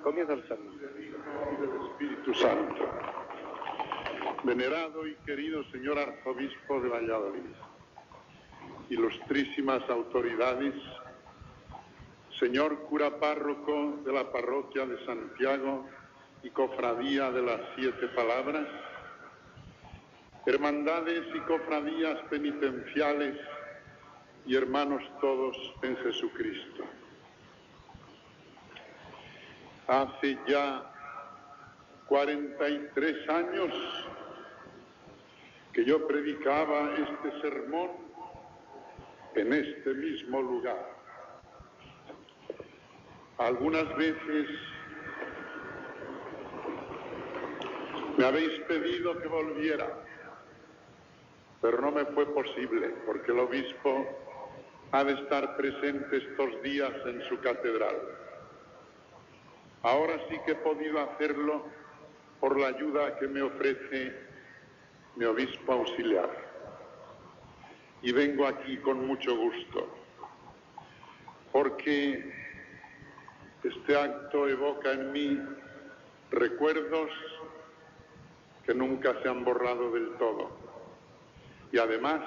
Comienza el sermón. Del Espíritu Santo. Venerado y querido señor arzobispo de Valladolid, ilustrísimas autoridades, señor cura párroco de la parroquia de Santiago y cofradía de las 7 Palabras, hermandades y cofradías penitenciales y hermanos todos en Jesucristo. Hace ya 43 años que yo predicaba este sermón en este mismo lugar. Algunas veces me habéis pedido que volviera, pero no me fue posible porque el obispo ha de estar presente estos días en su catedral. Ahora sí que he podido hacerlo por la ayuda que me ofrece mi obispo auxiliar. Y vengo aquí con mucho gusto, porque este acto evoca en mí recuerdos que nunca se han borrado del todo. Y además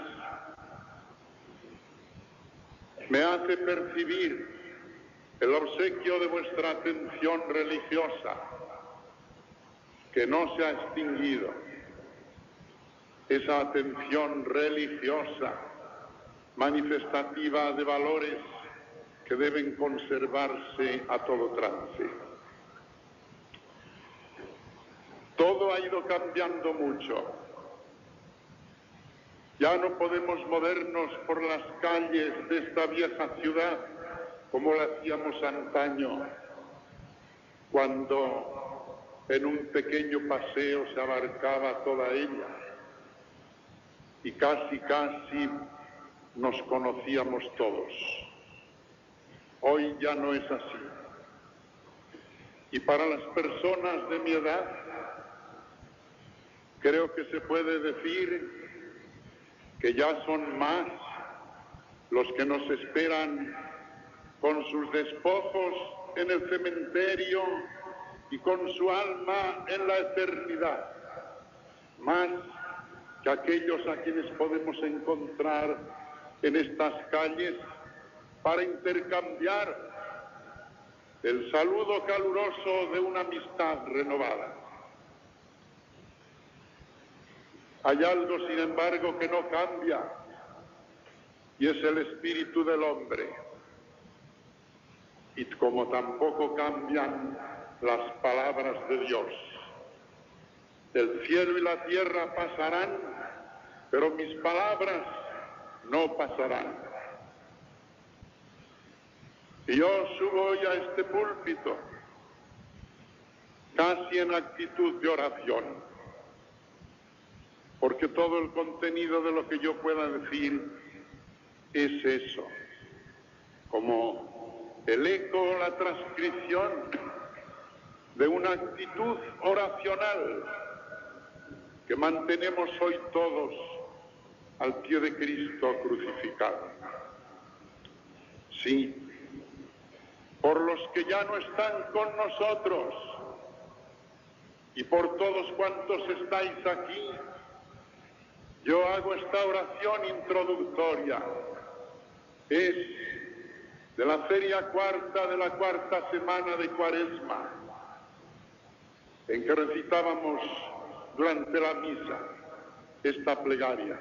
me hace percibir el obsequio de vuestra atención religiosa, que no se ha extinguido. Esa atención religiosa, manifestativa de valores que deben conservarse a todo trance. Todo ha ido cambiando mucho. Ya no podemos movernos por las calles de esta vieja ciudad como lo hacíamos antaño, cuando en un pequeño paseo se abarcaba toda ella y casi nos conocíamos todos. Hoy ya no es así. Y para las personas de mi edad, creo que se puede decir que ya son más los que nos esperan con sus despojos en el cementerio y con su alma en la eternidad, más que aquellos a quienes podemos encontrar en estas calles para intercambiar el saludo caluroso de una amistad renovada. Hay algo, sin embargo, que no cambia, y es el espíritu del hombre. Y como tampoco cambian las palabras de Dios. El cielo y la tierra pasarán, pero mis palabras no pasarán. Y yo subo hoy a este púlpito casi en actitud de oración, porque todo el contenido de lo que yo pueda decir es eso, como el eco, la transcripción de una actitud oracional que mantenemos hoy todos al pie de Cristo crucificado. Sí, por los que ya no están con nosotros y por todos cuantos estáis aquí, yo hago esta oración introductoria. Es de la feria cuarta de la cuarta semana de Cuaresma, en que recitábamos durante la misa esta plegaria.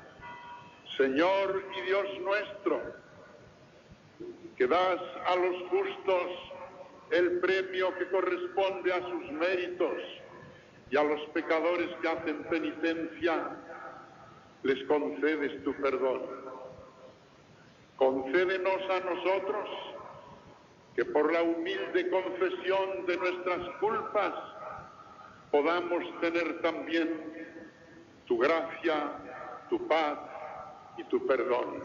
Señor y Dios nuestro, que das a los justos el premio que corresponde a sus méritos y a los pecadores que hacen penitencia, les concedes tu perdón. Concédenos a nosotros que por la humilde confesión de nuestras culpas podamos tener también tu gracia, tu paz y tu perdón.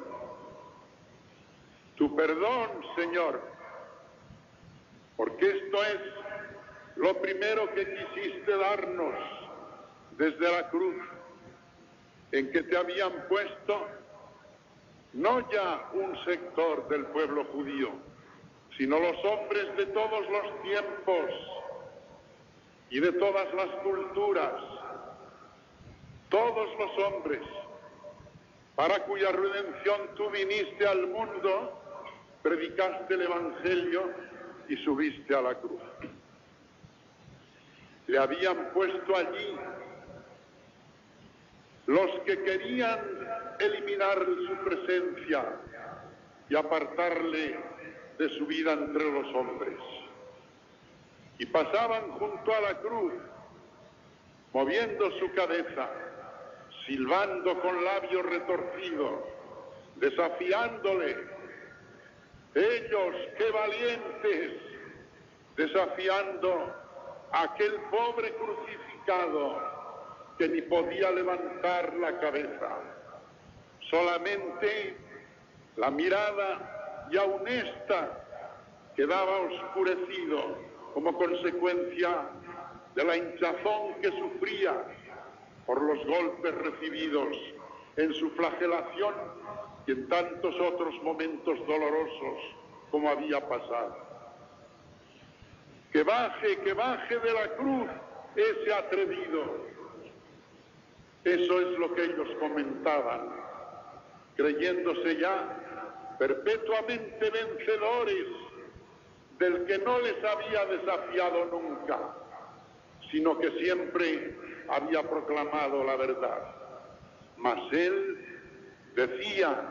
Tu perdón, Señor, porque esto es lo primero que quisiste darnos desde la cruz, en que te habían puesto no ya un sector del pueblo judío, sino los hombres de todos los tiempos y de todas las culturas, todos los hombres, para cuya redención tú viniste al mundo, predicaste el Evangelio y subiste a la cruz. Le habían puesto allí los que querían eliminar su presencia y apartarle de su vida entre los hombres. Y pasaban junto a la cruz, moviendo su cabeza, silbando con labio retorcido, desafiándole. Ellos, qué valientes, desafiando a aquel pobre crucificado que ni podía levantar la cabeza. Solamente la mirada ya honesta quedaba oscurecido como consecuencia de la hinchazón que sufría por los golpes recibidos en su flagelación y en tantos otros momentos dolorosos como había pasado. Que baje de la cruz ese atrevido. Eso es lo que ellos comentaban, creyéndose ya perpetuamente vencedores del que no les había desafiado nunca, sino que siempre había proclamado la verdad. Mas él decía,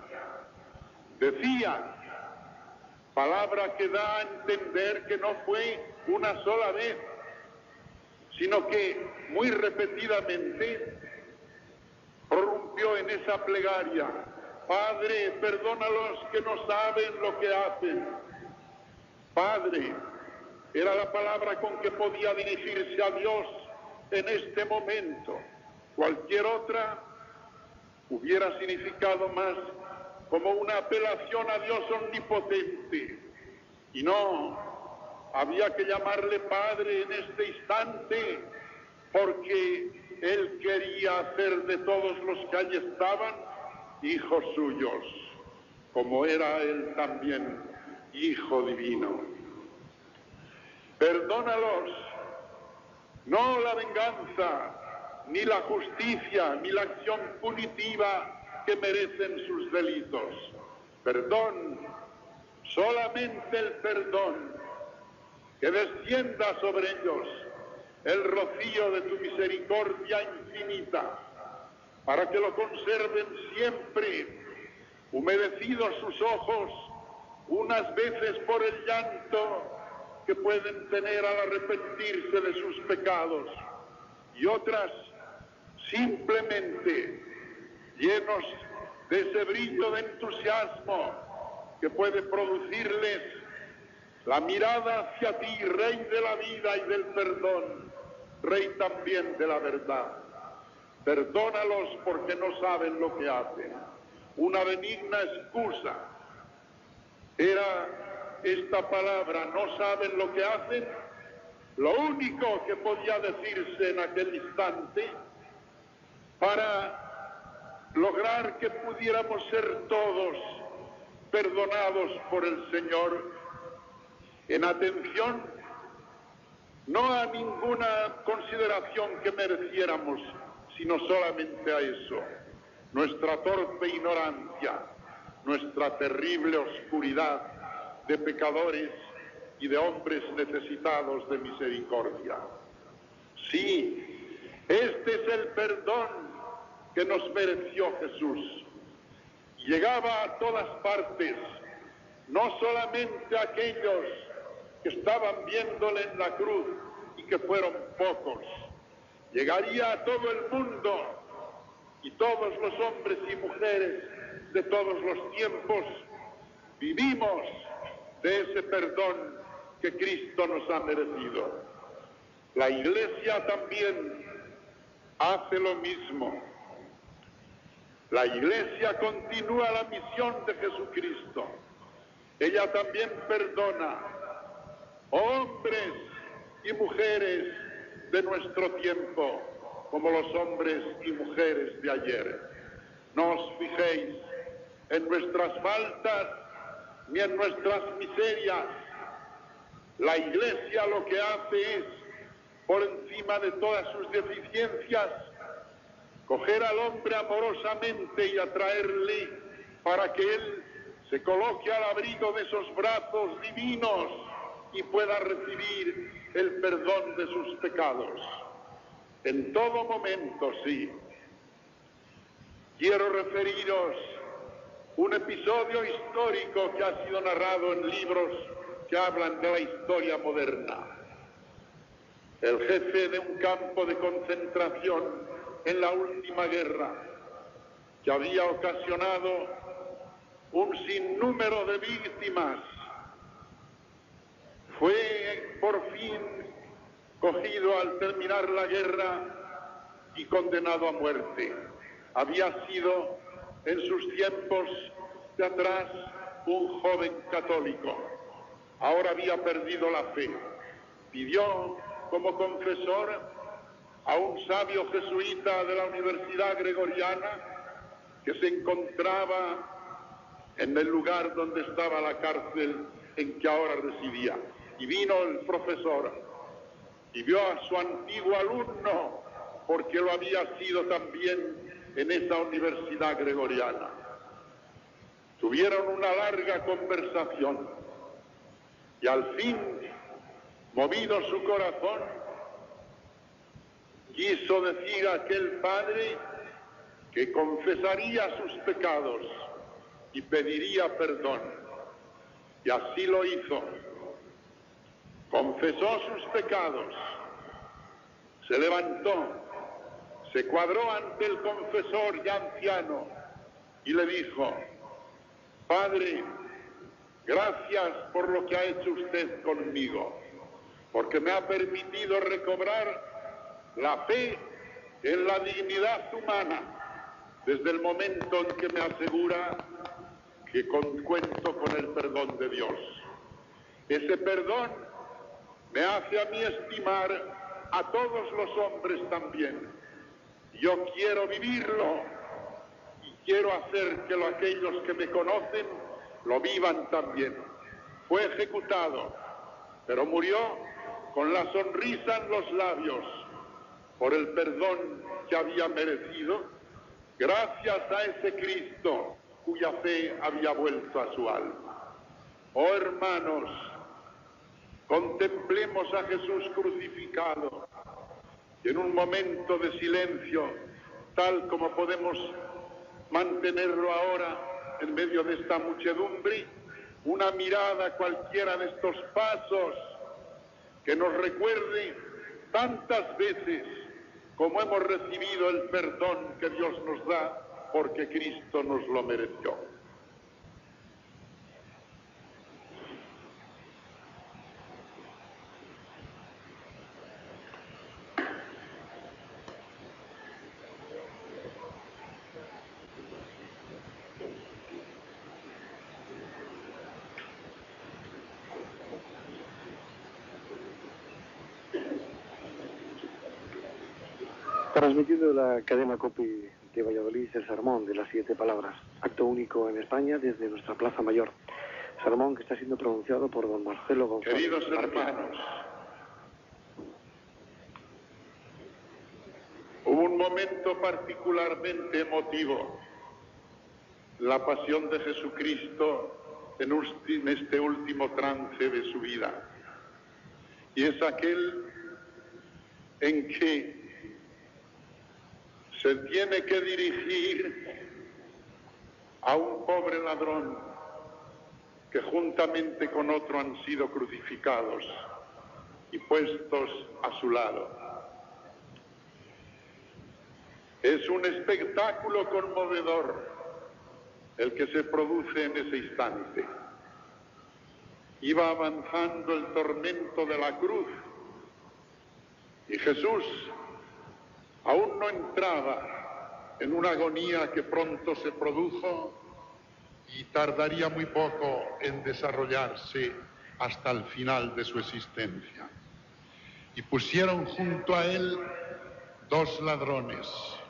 palabra que da a entender que no fue una sola vez, sino que muy repetidamente prorrumpió en esa plegaria: Padre, perdónalos que no saben lo que hacen. Padre, era la palabra con que podía dirigirse a Dios en este momento. Cualquier otra hubiera significado más como una apelación a Dios omnipotente. Y no, había que llamarle Padre en este instante, porque Él quería hacer de todos los que allí estaban hijos suyos, como era Él también Hijo divino. Perdónalos, no la venganza, ni la justicia, ni la acción punitiva que merecen sus delitos. Perdón, solamente el perdón, que descienda sobre ellos el rocío de tu misericordia infinita, para que lo conserven siempre, humedecidos sus ojos, unas veces por el llanto que pueden tener al arrepentirse de sus pecados, y otras simplemente llenos de ese brillo de entusiasmo que puede producirles la mirada hacia ti, Rey de la vida y del perdón, Rey también de la verdad. Perdónalos porque no saben lo que hacen. Una benigna excusa era esta palabra: no saben lo que hacen. Lo único que podía decirse en aquel instante para lograr que pudiéramos ser todos perdonados por el Señor, en atención no a ninguna consideración que mereciéramos, sino solamente a eso: nuestra torpe ignorancia, nuestra terrible oscuridad de pecadores y de hombres necesitados de misericordia. Sí, este es el perdón que nos mereció Jesús. Llegaba a todas partes, no solamente a aquellos que estaban viéndole en la cruz y que fueron pocos. Llegaría a todo el mundo, y todos los hombres y mujeres de todos los tiempos vivimos de ese perdón que Cristo nos ha merecido. La Iglesia también hace lo mismo. La Iglesia continúa la misión de Jesucristo. Ella también perdona hombres y mujeres de nuestro tiempo, como los hombres y mujeres de ayer. No os fijéis en nuestras faltas ni en nuestras miserias, La Iglesia lo que hace es, por encima de todas sus deficiencias, coger al hombre amorosamente y atraerle para que él se coloque al abrigo de esos brazos divinos y pueda recibir el perdón de sus pecados. En todo momento, sí. Quiero referiros un episodio histórico que ha sido narrado en libros que hablan de la historia moderna. El jefe de un campo de concentración en la última guerra, que había ocasionado un sinnúmero de víctimas, fue por fin cogido al terminar la guerra y condenado a muerte. Había sido en sus tiempos de atrás un joven católico. Ahora había perdido la fe. Pidió como confesor a un sabio jesuita de la Universidad Gregoriana que se encontraba en el lugar donde estaba la cárcel en que ahora residía. Y vino el profesor y vio a su antiguo alumno, porque lo había sido también en esa Universidad Gregoriana. Tuvieron una larga conversación y al fin, movido su corazón, quiso decir a aquel padre que confesaría sus pecados y pediría perdón. Y así lo hizo. Confesó sus pecados, se levantó, se cuadró ante el confesor ya anciano y le dijo: Padre, gracias por lo que ha hecho usted conmigo, porque me ha permitido recobrar la fe en la dignidad humana desde el momento en que me asegura que cuento con el perdón de Dios. Ese perdón me hace a mí estimar a todos los hombres también. Yo quiero vivirlo y quiero hacer que aquellos que me conocen lo vivan también. Fue ejecutado, pero murió con la sonrisa en los labios por el perdón que había merecido, gracias a ese Cristo cuya fe había vuelto a su alma. Oh hermanos, contemplemos a Jesús crucificado y en un momento de silencio, tal como podemos mantenerlo ahora en medio de esta muchedumbre, una mirada cualquiera de estos pasos que nos recuerde tantas veces como hemos recibido el perdón que Dios nos da porque Cristo nos lo mereció. Transmitido de la cadena COPE de Valladolid el sermón de las 7 palabras, acto único en España desde nuestra Plaza Mayor. Sermón que está siendo pronunciado por don Marcelo González. Queridos hermanos, hubo un momento particularmente emotivo, la pasión de Jesucristo en este último trance de su vida. Y es aquel en que se tiene que dirigir a un pobre ladrón que juntamente con otro han sido crucificados y puestos a su lado. Es un espectáculo conmovedor el que se produce en ese instante. Iba avanzando el tormento de la cruz y Jesús aún no entraba en una agonía que pronto se produjo y tardaría muy poco en desarrollarse hasta el final de su existencia. Y pusieron junto a él 2 ladrones.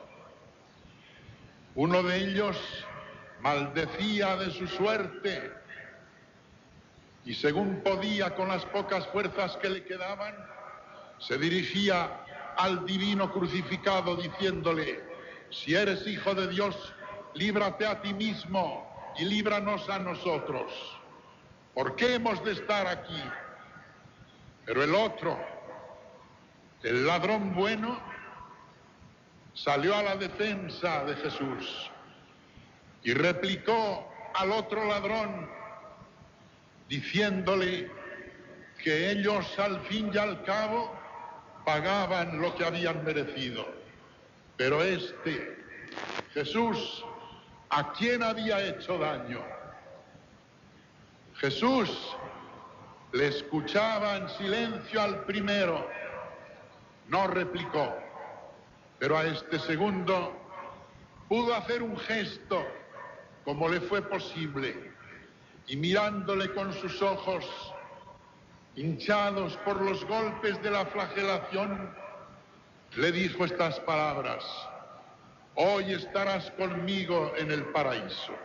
Uno de ellos maldecía de su suerte y según podía con las pocas fuerzas que le quedaban, se dirigía al divino crucificado diciéndole: si eres hijo de Dios, líbrate a ti mismo y líbranos a nosotros. ¿Por qué hemos de estar aquí? Pero el otro, el ladrón bueno, salió a la defensa de Jesús y replicó al otro ladrón diciéndole que ellos al fin y al cabo pagaban lo que habían merecido. Pero Jesús, ¿a quién había hecho daño? Jesús le escuchaba en silencio al primero, no replicó, pero a este segundo pudo hacer un gesto como le fue posible, y mirándole con sus ojos hinchados por los golpes de la flagelación, le dijo estas palabras: hoy estarás conmigo en el paraíso.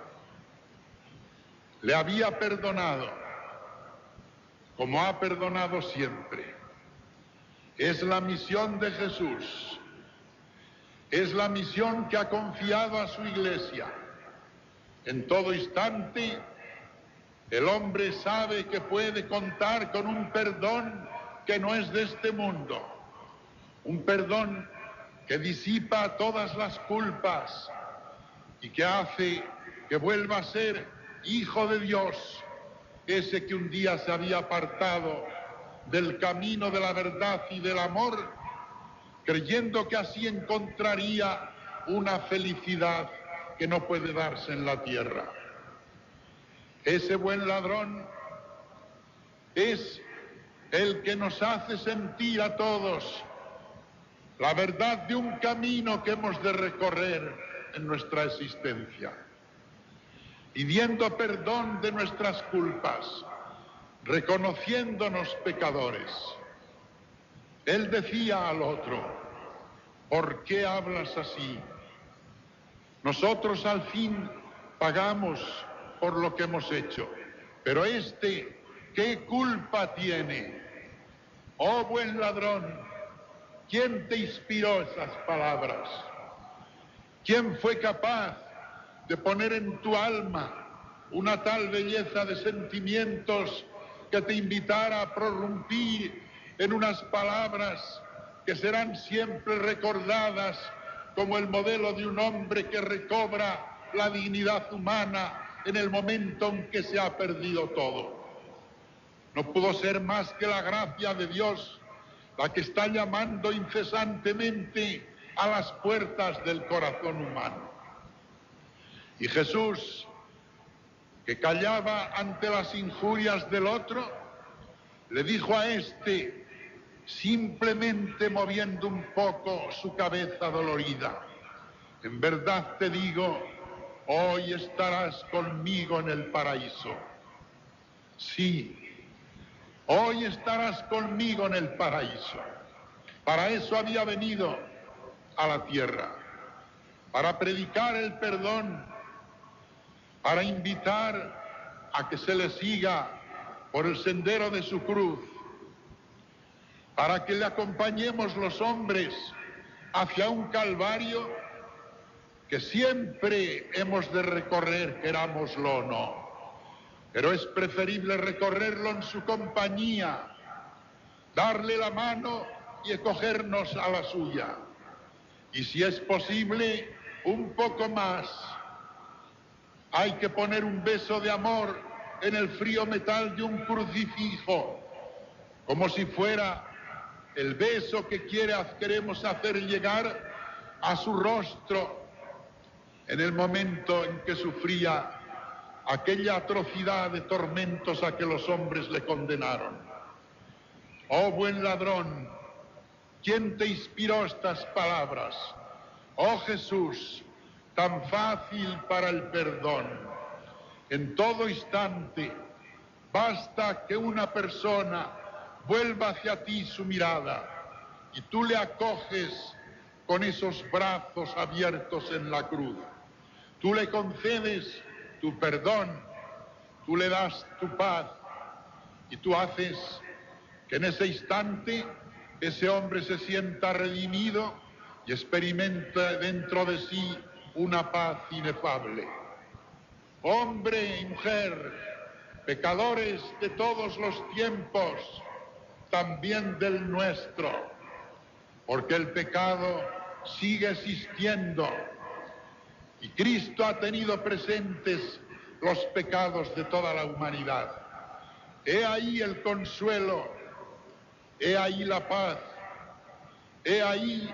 Le había perdonado, como ha perdonado siempre. Es la misión de Jesús, es la misión que ha confiado a su Iglesia. En todo instante, el hombre sabe que puede contar con un perdón que no es de este mundo, un perdón que disipa todas las culpas y que hace que vuelva a ser hijo de Dios, ese que un día se había apartado del camino de la verdad y del amor, creyendo que así encontraría una felicidad que no puede darse en la tierra. Ese buen ladrón es el que nos hace sentir a todos la verdad de un camino que hemos de recorrer en nuestra existencia, pidiendo perdón de nuestras culpas, reconociéndonos pecadores. Él decía al otro: ¿por qué hablas así? Nosotros al fin pagamos por lo que hemos hecho, pero ¿qué culpa tiene? Oh buen ladrón, ¿quién te inspiró esas palabras? ¿Quién fue capaz de poner en tu alma una tal belleza de sentimientos que te invitara a prorrumpir en unas palabras que serán siempre recordadas como el modelo de un hombre que recobra la dignidad humana en el momento en que se ha perdido todo? No pudo ser más que la gracia de Dios la que está llamando incesantemente a las puertas del corazón humano. Y Jesús, que callaba ante las injurias del otro, le dijo a simplemente moviendo un poco su cabeza dolorida: en verdad te digo, hoy estarás conmigo en el paraíso. Sí, hoy estarás conmigo en el paraíso. Para eso había venido a la tierra, para predicar el perdón, para invitar a que se le siga por el sendero de su cruz, para que le acompañemos los hombres hacia un calvario que siempre hemos de recorrer, querámoslo o no. Pero es preferible recorrerlo en su compañía, darle la mano y acogernos a la suya. Y si es posible, un poco más. Hay que poner un beso de amor en el frío metal de un crucifijo, como si fuera el beso que queremos hacer llegar a su rostro en el momento en que sufría aquella atrocidad de tormentos a que los hombres le condenaron. Oh buen ladrón, ¿quién te inspiró estas palabras? Oh Jesús, tan fácil para el perdón. En todo instante, basta que una persona vuelva hacia ti su mirada y tú le acoges con esos brazos abiertos en la cruz. Tú le concedes tu perdón, tú le das tu paz, Y tú haces que en ese instante ese hombre se sienta redimido y experimenta dentro de sí una paz inefable. Hombre y mujer, pecadores de todos los tiempos, también del nuestro, porque el pecado sigue existiendo y Cristo ha tenido presentes los pecados de toda la humanidad. He ahí el consuelo, he ahí la paz, he ahí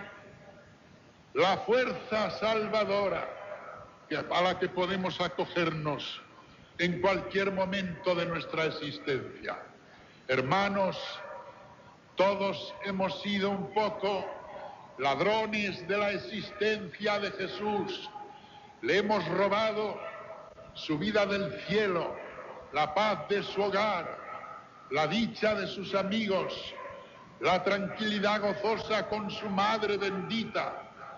la fuerza salvadora a la que podemos acogernos en cualquier momento de nuestra existencia. Hermanos, todos hemos sido un poco ladrones de la existencia de Jesús. Le hemos robado su vida del cielo, la paz de su hogar, la dicha de sus amigos, la tranquilidad gozosa con su madre bendita.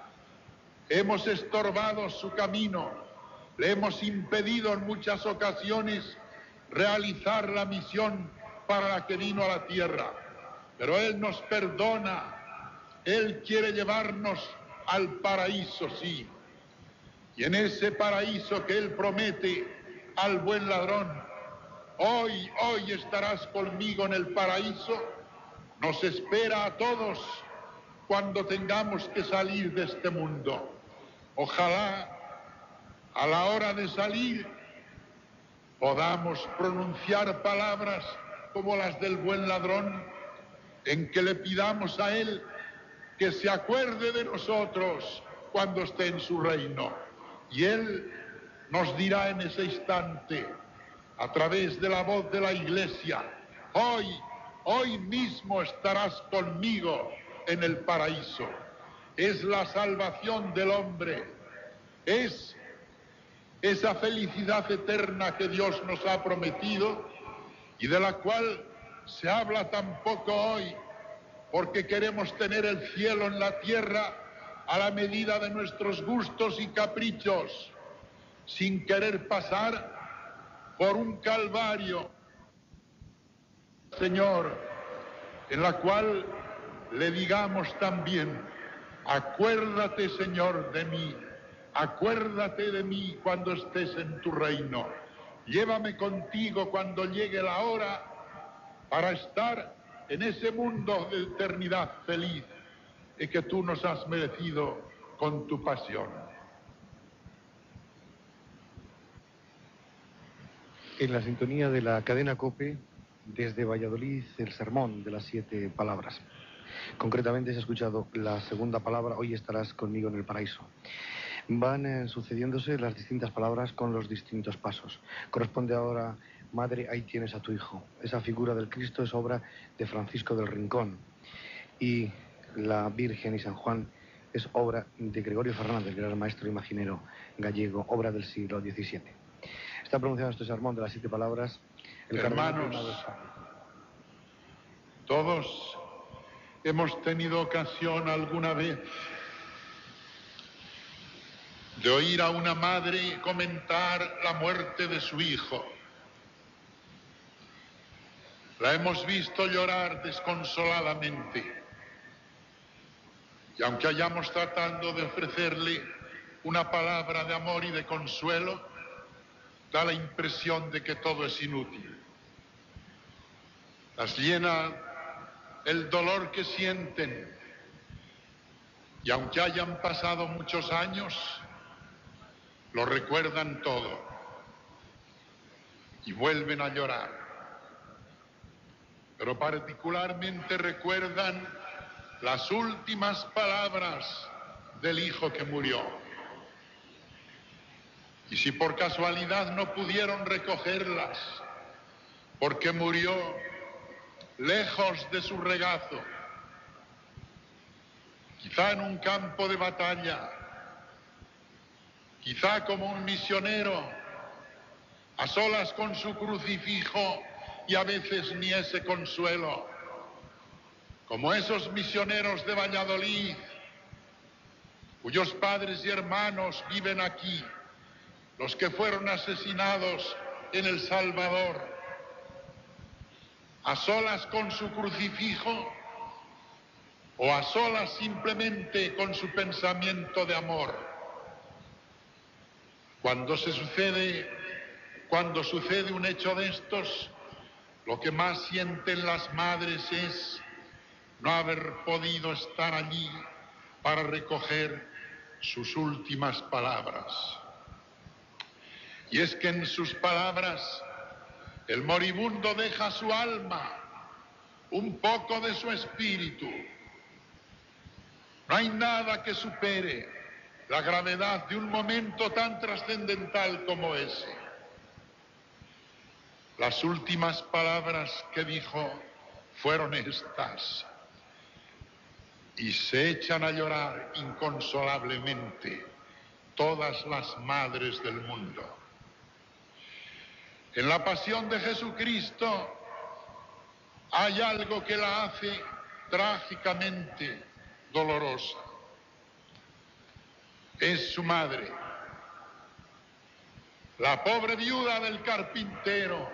Hemos estorbado su camino, le hemos impedido en muchas ocasiones realizar la misión para la que vino a la tierra. Pero Él nos perdona, Él quiere llevarnos al paraíso, sí. Y en ese paraíso que Él promete al buen ladrón, hoy estarás conmigo en el paraíso, nos espera a todos cuando tengamos que salir de este mundo. Ojalá a la hora de salir podamos pronunciar palabras como las del buen ladrón, en que le pidamos a Él que se acuerde de nosotros cuando esté en su reino. Y Él nos dirá en ese instante, a través de la voz de la Iglesia, hoy mismo estarás conmigo en el paraíso. Es la salvación del hombre, es esa felicidad eterna que Dios nos ha prometido y de la cual se habla tan poco hoy, porque queremos tener el cielo en la tierra a la medida de nuestros gustos y caprichos, sin querer pasar por un calvario, Señor, en la cual le digamos también, acuérdate, Señor, de mí, acuérdate de mí cuando estés en tu reino, llévame contigo cuando llegue la hora para estar en ese mundo de eternidad feliz y que tú nos has merecido con tu pasión. En la sintonía de la cadena COPE, desde Valladolid, el sermón de las 7 palabras. Concretamente se ha escuchado la segunda palabra, hoy estarás conmigo en el paraíso. Van sucediéndose las distintas palabras con los distintos pasos. Corresponde ahora, madre, ahí tienes a tu hijo. Esa figura del Cristo es obra de Francisco del Rincón. Y la Virgen y San Juan es obra de Gregorio Fernández, gran maestro imaginero gallego, obra del siglo XVII. Está pronunciado este sermón de las 7 palabras. Hermanos, todos hemos tenido ocasión alguna vez de oír a una madre comentar la muerte de su hijo. La hemos visto llorar desconsoladamente. Y aunque hayamos tratado de ofrecerle una palabra de amor y de consuelo, da la impresión de que todo es inútil. Las llena el dolor que sienten. Y aunque hayan pasado muchos años, lo recuerdan todo y vuelven a llorar. Pero particularmente recuerdan las últimas palabras del hijo que murió. Y si por casualidad no pudieron recogerlas, porque murió lejos de su regazo, quizá en un campo de batalla, quizá como un misionero, a solas con su crucifijo y a veces ni ese consuelo, como esos misioneros de Valladolid, cuyos padres y hermanos viven aquí, los que fueron asesinados en El Salvador, a solas con su crucifijo o a solas simplemente con su pensamiento de amor. Cuando sucede un hecho de estos, lo que más sienten las madres es no haber podido estar allí para recoger sus últimas palabras. Y es que en sus palabras el moribundo deja su alma, un poco de su espíritu. No hay nada que supere la gravedad de un momento tan trascendental como ese. Las últimas palabras que dijo fueron estas: y se echan a llorar inconsolablemente todas las madres del mundo. En la pasión de Jesucristo hay algo que la hace trágicamente dolorosa. Es su madre, la pobre viuda del carpintero,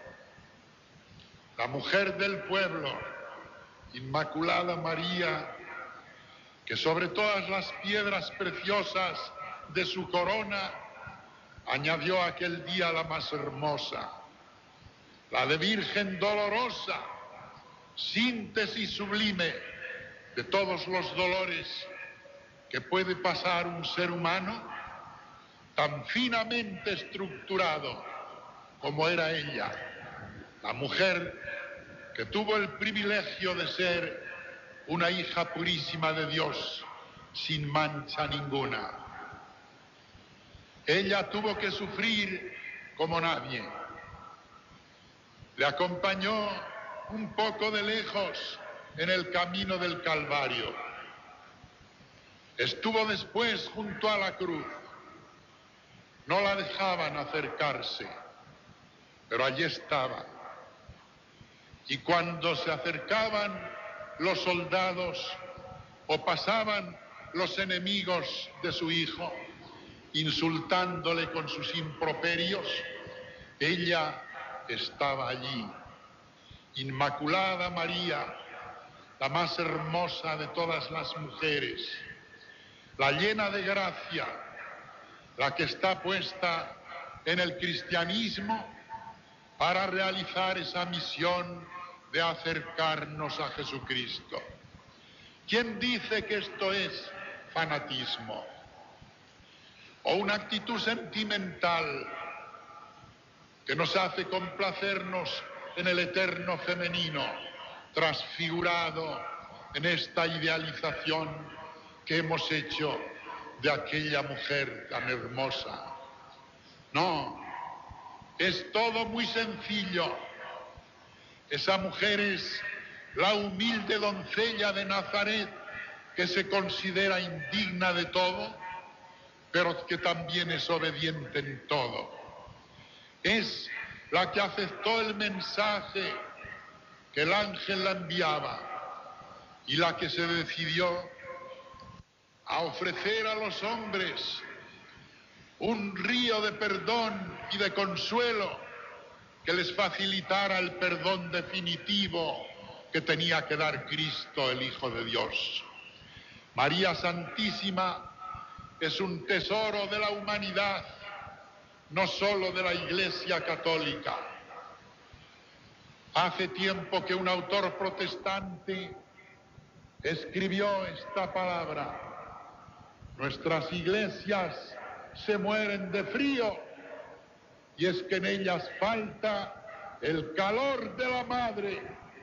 la mujer del pueblo, Inmaculada María, que sobre todas las piedras preciosas de su corona añadió aquel día la más hermosa, la de Virgen dolorosa, síntesis sublime de todos los dolores que puede pasar un ser humano, tan finamente estructurado como era ella, la mujer que tuvo el privilegio de ser una hija purísima de Dios, sin mancha ninguna. Ella tuvo que sufrir como nadie. Le acompañó un poco de lejos en el camino del Calvario. Estuvo después junto a la cruz. No la dejaban acercarse, pero allí estaba. Y cuando se acercaban los soldados o pasaban los enemigos de su hijo, insultándole con sus improperios, ella estaba allí. Inmaculada María, la más hermosa de todas las mujeres, la llena de gracia, la que está puesta en el cristianismo para realizar esa misión de acercarnos a Jesucristo. ¿Quién dice que esto es fanatismo o una actitud sentimental que nos hace complacernos en el eterno femenino, transfigurado en esta idealización que hemos hecho de aquella mujer tan hermosa? No, es todo muy sencillo. Esa mujer es la humilde doncella de Nazaret que se considera indigna de todo, pero que también es obediente en todo. Es la que aceptó el mensaje que el ángel la enviaba y la que se decidió a ofrecer a los hombres un río de perdón y de consuelo que les facilitara el perdón definitivo que tenía que dar Cristo, el Hijo de Dios. María Santísima es un tesoro de la humanidad, no solo de la Iglesia Católica. Hace tiempo que un autor protestante escribió esta palabra: nuestras iglesias se mueren de frío, y es que en ellas falta el calor de la madre.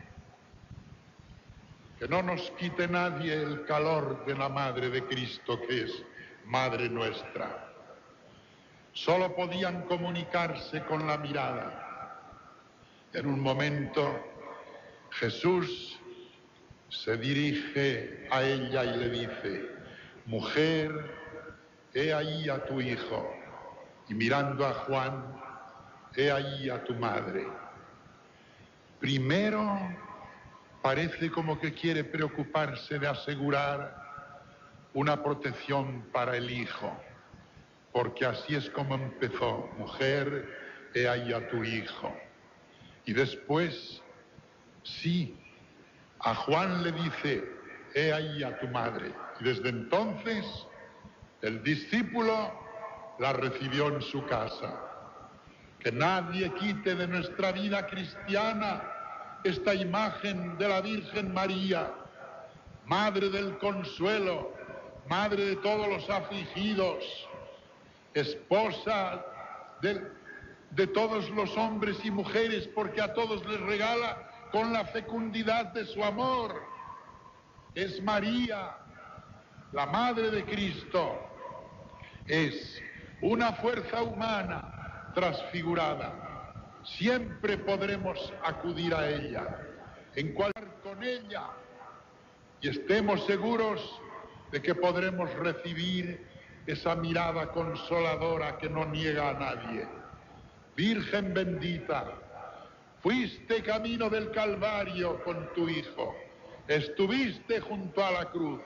Que no nos quite nadie el calor de la madre de Cristo, que es madre nuestra. Solo podían comunicarse con la mirada. En un momento Jesús se dirige a ella y le dice: mujer, he ahí a tu hijo. Y mirando a Juan: he ahí a tu madre. Primero parece como que quiere preocuparse de asegurar una protección para el hijo, porque así es como empezó: mujer, he ahí a tu hijo. Y después Sí, a Juan le dice, he ahí a tu madre. Y desde entonces el discípulo la recibió en su casa. Que nadie quite de nuestra vida cristiana esta imagen de la Virgen María, Madre del Consuelo, Madre de todos los afligidos, esposa de todos los hombres y mujeres, porque a todos les regala con la fecundidad de su amor. Es María, la Madre de Cristo. Es una fuerza humana transfigurada. Siempre podremos acudir a ella, encuadrar con ella, y estemos seguros de que podremos recibir esa mirada consoladora que no niega a nadie. Virgen bendita, fuiste camino del Calvario con tu Hijo, estuviste junto a la cruz,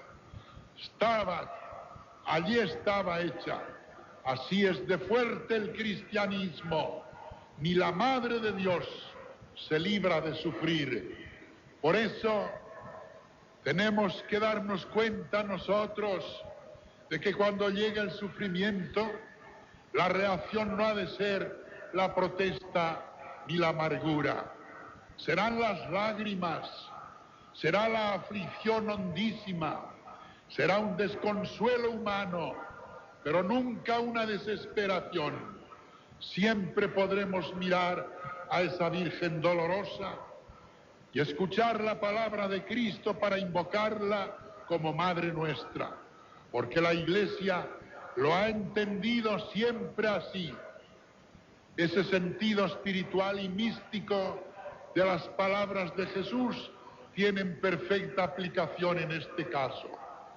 allí estaba hecha. Así es de fuerte el cristianismo, ni la Madre de Dios se libra de sufrir. Por eso tenemos que darnos cuenta nosotros de que cuando llega el sufrimiento, la reacción no ha de ser la protesta ni la amargura. Serán las lágrimas, será la aflicción hondísima, será un desconsuelo humano, pero nunca una desesperación. Siempre podremos mirar a esa Virgen dolorosa y escuchar la palabra de Cristo para invocarla como Madre nuestra, porque la Iglesia lo ha entendido siempre así. Ese sentido espiritual y místico de las palabras de Jesús tienen perfecta aplicación en este caso.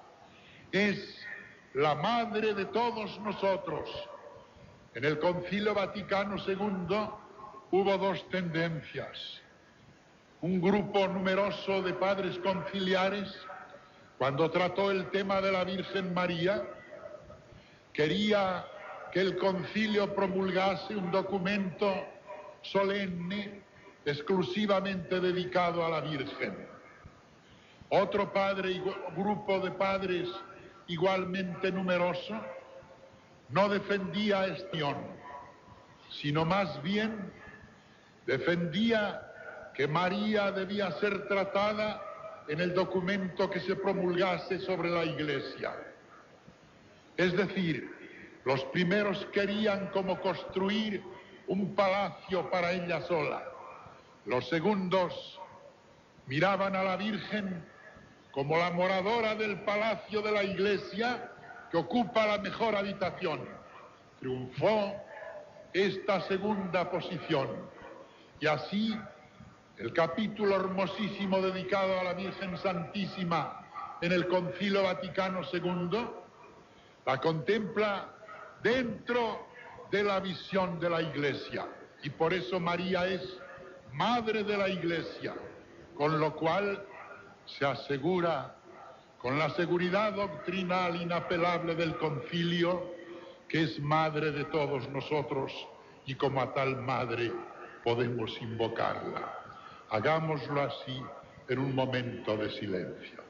Es la Madre de todos nosotros. En el Concilio Vaticano II hubo dos tendencias. Un grupo numeroso de padres conciliares, cuando trató el tema de la Virgen María, quería que el concilio promulgase un documento solemne exclusivamente dedicado a la Virgen. Otro grupo de padres igualmente numeroso no defendía esta opción, sino más bien defendía que María debía ser tratada en el documento que se promulgase sobre la Iglesia. Es decir, los primeros querían como construir un palacio para ella sola. Los segundos miraban a la Virgen como la moradora del palacio de la Iglesia que ocupa la mejor habitación. Triunfó esta segunda posición y así el capítulo hermosísimo dedicado a la Virgen Santísima en el Concilio Vaticano II la contempla dentro de la visión de la Iglesia, y por eso María es Madre de la Iglesia, con lo cual se asegura, con la seguridad doctrinal inapelable del concilio, que es Madre de todos nosotros, y como a tal Madre podemos invocarla. Hagámoslo así en un momento de silencio.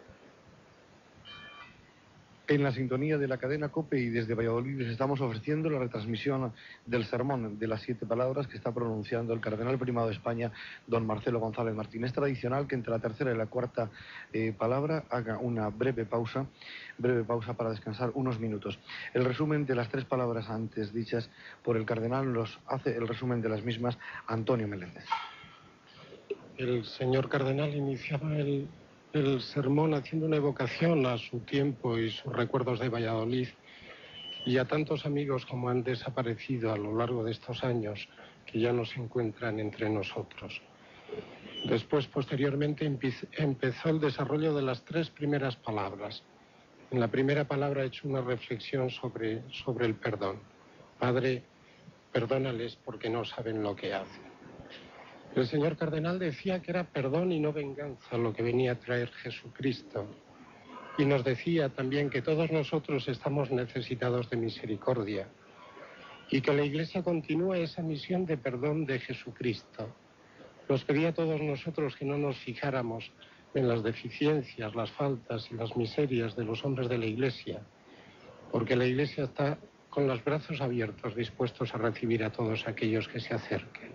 En la sintonía de la cadena COPE y desde Valladolid les estamos ofreciendo la retransmisión del sermón de las 7 palabras que está pronunciando el cardenal primado de España, don Marcelo González Martín. Es tradicional que entre la tercera y la cuarta palabra haga una breve pausa para descansar unos minutos. El resumen de las 3 palabras antes dichas por el cardenal los hace el resumen de las mismas Antonio Meléndez. El señor cardenal iniciaba el sermón haciendo una evocación a su tiempo y sus recuerdos de Valladolid y a tantos amigos como han desaparecido a lo largo de estos años que ya no se encuentran entre nosotros. Después, posteriormente, empezó el desarrollo de las 3 primeras palabras. En la primera palabra ha hecho una reflexión sobre el perdón. Padre, perdónales porque no saben lo que hacen. El señor cardenal decía que era perdón y no venganza lo que venía a traer Jesucristo. Y nos decía también que todos nosotros estamos necesitados de misericordia y que la Iglesia continúa esa misión de perdón de Jesucristo. Nos pedía a todos nosotros que no nos fijáramos en las deficiencias, las faltas y las miserias de los hombres de la Iglesia, porque la Iglesia está con los brazos abiertos, dispuestos a recibir a todos aquellos que se acerquen.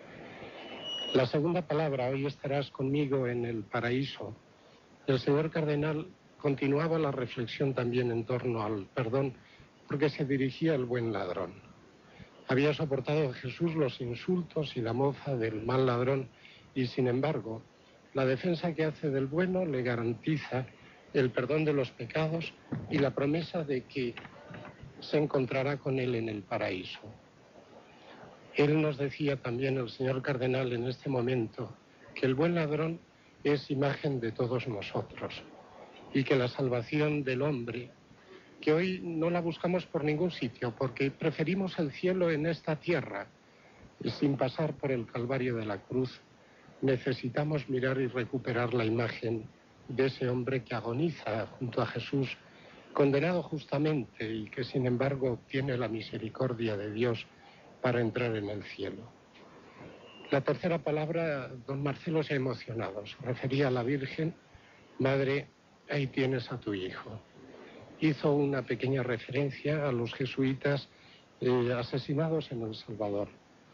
La segunda palabra, hoy estarás conmigo en el paraíso. El señor cardenal continuaba la reflexión también en torno al perdón, porque se dirigía al buen ladrón. Había soportado Jesús los insultos y la mofa del mal ladrón, y sin embargo, la defensa que hace del bueno le garantiza el perdón de los pecados y la promesa de que se encontrará con él en el paraíso. Él nos decía también, el señor cardenal, en este momento, que el buen ladrón es imagen de todos nosotros y que la salvación del hombre, que hoy no la buscamos por ningún sitio, porque preferimos el cielo en esta tierra, y sin pasar por el calvario de la cruz, necesitamos mirar y recuperar la imagen de ese hombre que agoniza junto a Jesús, condenado justamente y que sin embargo tiene la misericordia de Dios para entrar en el cielo. La tercera palabra, don Marcelo se ha emocionado, se refería a la Virgen. Madre, ahí tienes a tu hijo. Hizo una pequeña referencia a los jesuitas asesinados en El Salvador,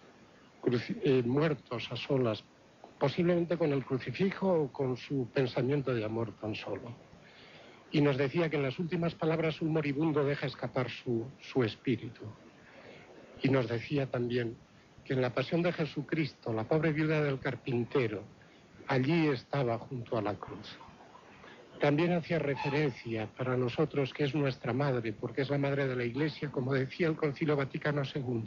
muertos a solas, posiblemente con el crucifijo o con su pensamiento de amor tan solo. Y nos decía que en las últimas palabras un moribundo deja escapar su espíritu. Y nos decía también que en la pasión de Jesucristo, la pobre viuda del carpintero, allí estaba junto a la cruz. También hacía referencia para nosotros que es nuestra madre, porque es la madre de la Iglesia, como decía el Concilio Vaticano II.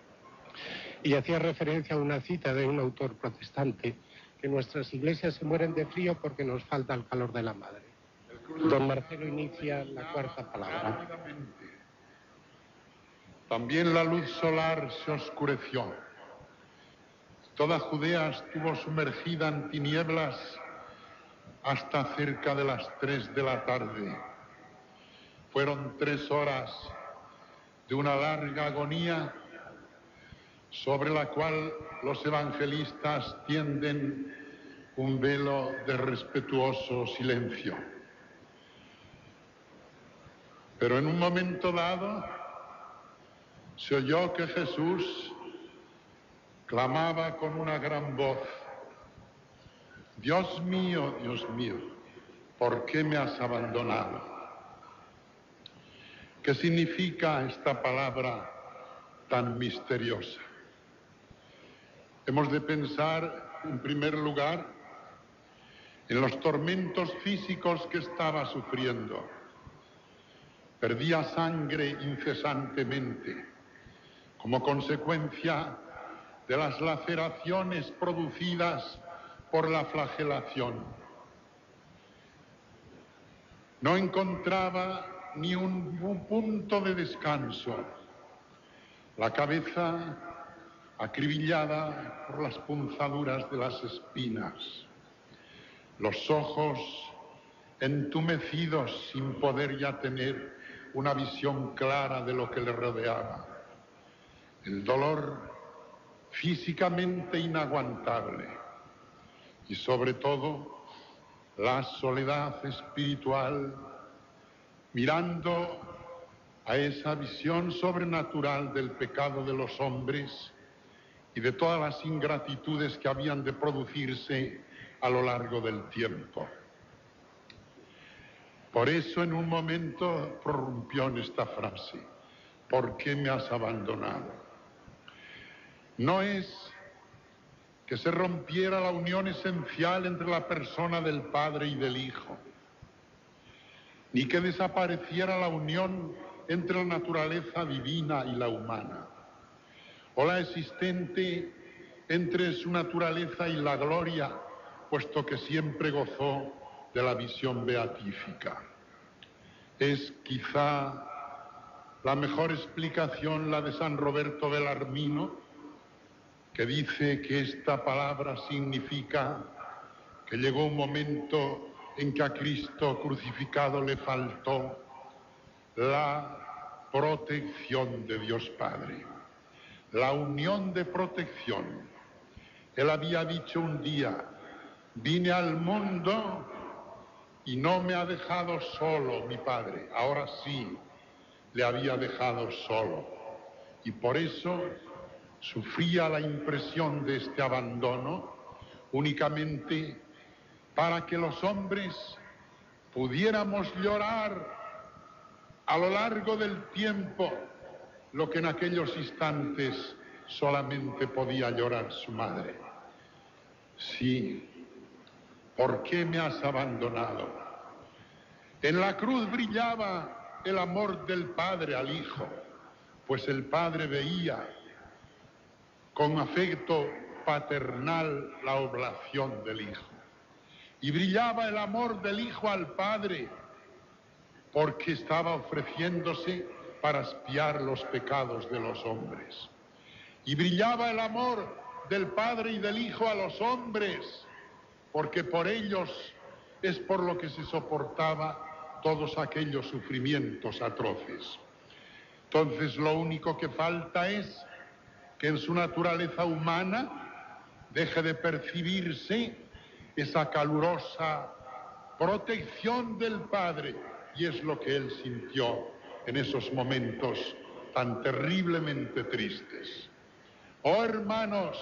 Y hacía referencia a una cita de un autor protestante, que nuestras iglesias se mueren de frío porque nos falta el calor de la madre. Don Marcelo inicia la cuarta palabra. También la luz solar se oscureció. Toda Judea estuvo sumergida en tinieblas hasta cerca de las 3 de la tarde. Fueron 3 horas de una larga agonía sobre la cual los evangelistas tienden un velo de respetuoso silencio. Pero en un momento dado se oyó que Jesús clamaba con una gran voz: Dios mío, ¿por qué me has abandonado? ¿Qué significa esta palabra tan misteriosa? Hemos de pensar, en primer lugar, en los tormentos físicos que estaba sufriendo. Perdía sangre incesantemente como consecuencia de las laceraciones producidas por la flagelación. No encontraba ni un punto de descanso. La cabeza acribillada por las punzaduras de las espinas. Los ojos entumecidos sin poder ya tener una visión clara de lo que le rodeaba. El dolor físicamente inaguantable y sobre todo la soledad espiritual, mirando a esa visión sobrenatural del pecado de los hombres y de todas las ingratitudes que habían de producirse a lo largo del tiempo. Por eso en un momento prorrumpió en esta frase: ¿por qué me has abandonado? No es que se rompiera la unión esencial entre la persona del Padre y del Hijo, ni que desapareciera la unión entre la naturaleza divina y la humana, o la existente entre su naturaleza y la gloria, puesto que siempre gozó de la visión beatífica. Es quizá la mejor explicación la de San Roberto Belarmino, que dice que esta palabra significa que llegó un momento en que a Cristo crucificado le faltó la protección de Dios Padre, la unión de protección Él había dicho un día: vine al mundo y no me ha dejado solo mi Padre. Ahora sí, le había dejado solo. Y por eso sufría la impresión de este abandono únicamente para que los hombres pudiéramos llorar a lo largo del tiempo lo que en aquellos instantes solamente podía llorar su madre. Sí, ¿por qué me has abandonado? En la cruz brillaba el amor del Padre al Hijo, pues el Padre veía con afecto paternal la oblación del Hijo. Y brillaba el amor del Hijo al Padre, porque estaba ofreciéndose para expiar los pecados de los hombres. Y brillaba el amor del Padre y del Hijo a los hombres, porque por ellos es por lo que se soportaba todos aquellos sufrimientos atroces. Entonces lo único que falta es que en su naturaleza humana deje de percibirse esa calurosa protección del Padre, y es lo que él sintió en esos momentos tan terriblemente tristes. Oh hermanos,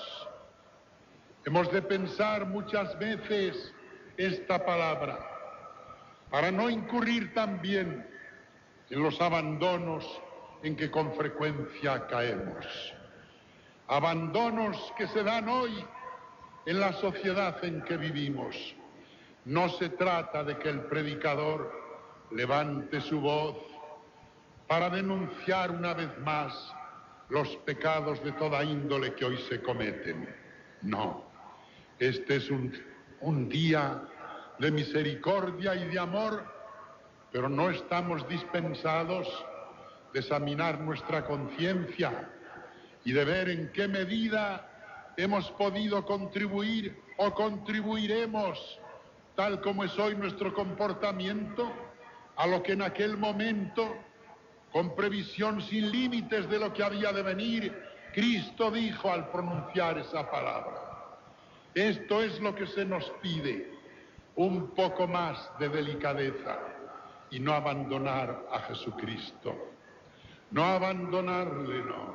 hemos de pensar muchas veces esta palabra para no incurrir también en los abandonos en que con frecuencia caemos. Abandonos que se dan hoy en la sociedad en que vivimos. No se trata de que el predicador levante su voz para denunciar una vez más los pecados de toda índole que hoy se cometen. No, este es un día de misericordia y de amor, pero no estamos dispensados de examinar nuestra conciencia y de ver en qué medida hemos podido contribuir o contribuiremos, tal como es hoy nuestro comportamiento, a lo que en aquel momento, con previsión sin límites de lo que había de venir, Cristo dijo al pronunciar esa palabra. Esto es lo que se nos pide, un poco más de delicadeza y no abandonar a Jesucristo. No abandonarle, no.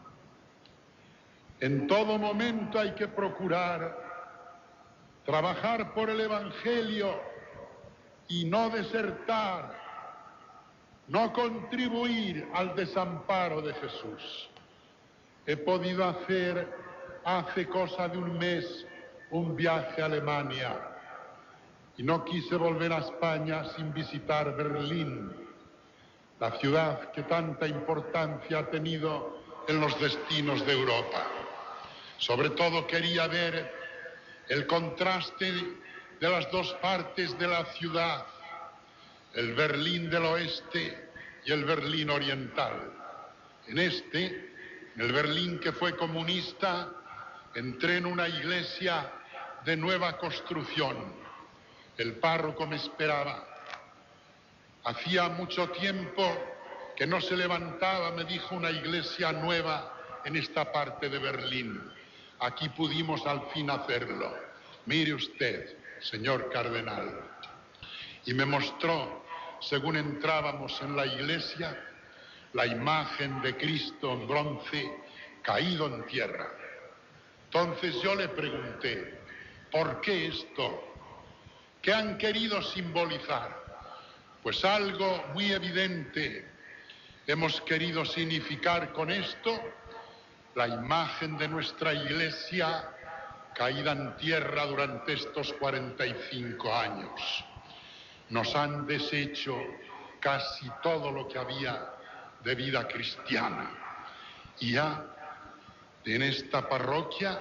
En todo momento hay que procurar trabajar por el Evangelio y no desertar, no contribuir al desamparo de Jesús. He podido hacer hace cosa de un mes un viaje a Alemania y no quise volver a España sin visitar Berlín, la ciudad que tanta importancia ha tenido en los destinos de Europa. Sobre todo quería ver el contraste de las dos partes de la ciudad, el Berlín del oeste y el Berlín oriental. En el Berlín que fue comunista, entré en una iglesia de nueva construcción. El párroco me esperaba. Hacía mucho tiempo que no se levantaba, me dijo, una iglesia nueva en esta parte de Berlín. Aquí pudimos al fin hacerlo. Mire usted, señor cardenal. Y me mostró, según entrábamos en la iglesia, la imagen de Cristo en bronce caído en tierra. Entonces yo le pregunté, ¿por qué esto? ¿Qué han querido simbolizar? Pues algo muy evidente. Hemos querido significar con esto la imagen de nuestra iglesia caída en tierra durante estos 45 años. Nos han deshecho casi todo lo que había de vida cristiana. Y ya en esta parroquia,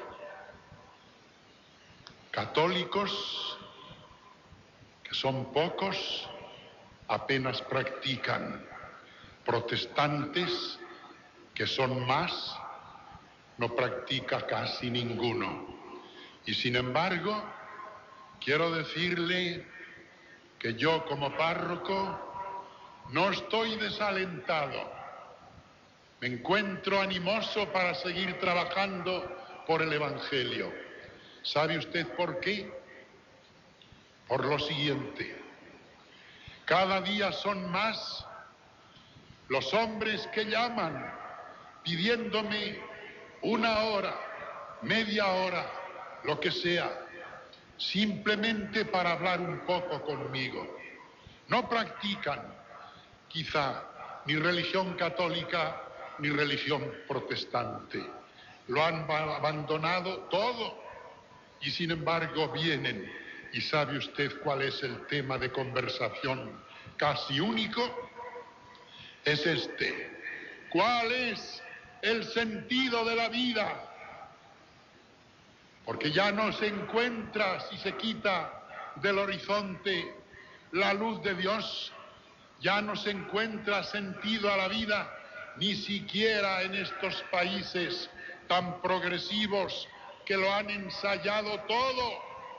católicos, que son pocos, apenas practican. Protestantes, que son más, no practica casi ninguno. Y sin embargo, quiero decirle que yo como párroco no estoy desalentado. Me encuentro animoso para seguir trabajando por el Evangelio. ¿Sabe usted por qué? Por lo siguiente: cada día son más los hombres que llaman pidiéndome una hora, media hora, lo que sea, simplemente para hablar un poco conmigo. No practican, quizá, ni religión católica ni religión protestante. Lo han abandonado todo y sin embargo vienen. ¿Y sabe usted cuál es el tema de conversación casi único? Es este: ¿cuál es el sentido de la vida? Porque ya no se encuentra, si se quita del horizonte la luz de Dios, ya no se encuentra sentido a la vida, ni siquiera en estos países tan progresivos que lo han ensayado todo.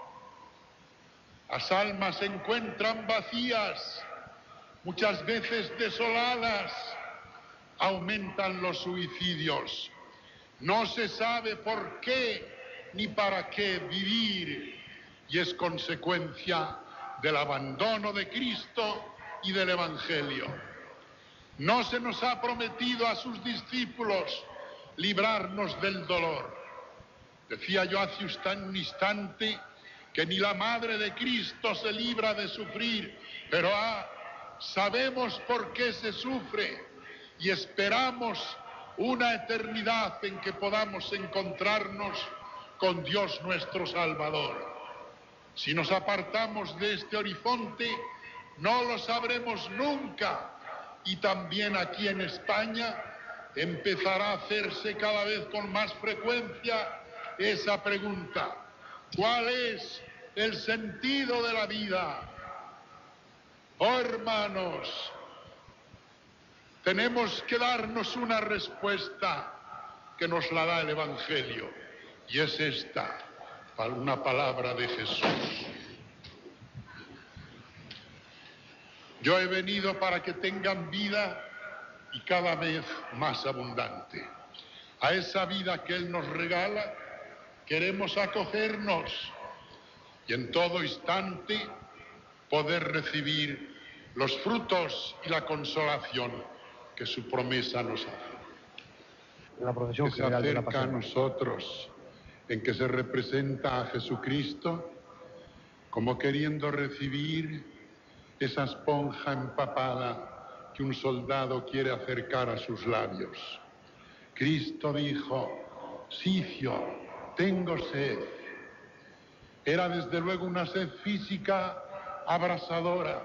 Las almas se encuentran vacías, muchas veces desoladas, aumentan los suicidios. No se sabe por qué ni para qué vivir, y es consecuencia del abandono de Cristo y del Evangelio. No se nos ha prometido a sus discípulos librarnos del dolor. Decía yo hace un instante que ni la madre de Cristo se libra de sufrir, pero sabemos por qué se sufre y esperamos una eternidad en que podamos encontrarnos con Dios nuestro Salvador. Si nos apartamos de este horizonte, no lo sabremos nunca. Y también aquí en España empezará a hacerse cada vez con más frecuencia esa pregunta: ¿cuál es el sentido de la vida? Oh, hermanos, tenemos que darnos una respuesta que nos la da el Evangelio, y es esta, una palabra de Jesús: yo he venido para que tengan vida y cada vez más abundante. A esa vida que Él nos regala queremos acogernos y en todo instante poder recibir los frutos y la consolación que su promesa nos hace. La procesión general de la Se acerca a Pasión. nosotros, en que se representa a Jesucristo como queriendo recibir esa esponja empapada que un soldado quiere acercar a sus labios. Cristo dijo: Sicio, tengo sed. Era desde luego una sed física abrasadora.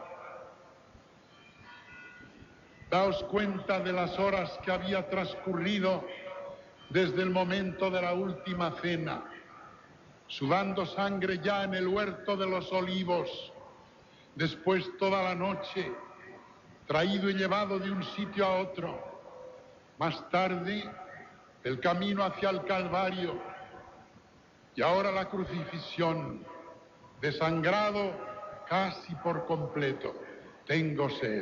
Daos cuenta de las horas que había transcurrido desde el momento de la última cena, sudando sangre ya en el huerto de los olivos, después toda la noche, traído y llevado de un sitio a otro, más tarde el camino hacia el Calvario y ahora la crucifixión, desangrado casi por completo. Tengo sed.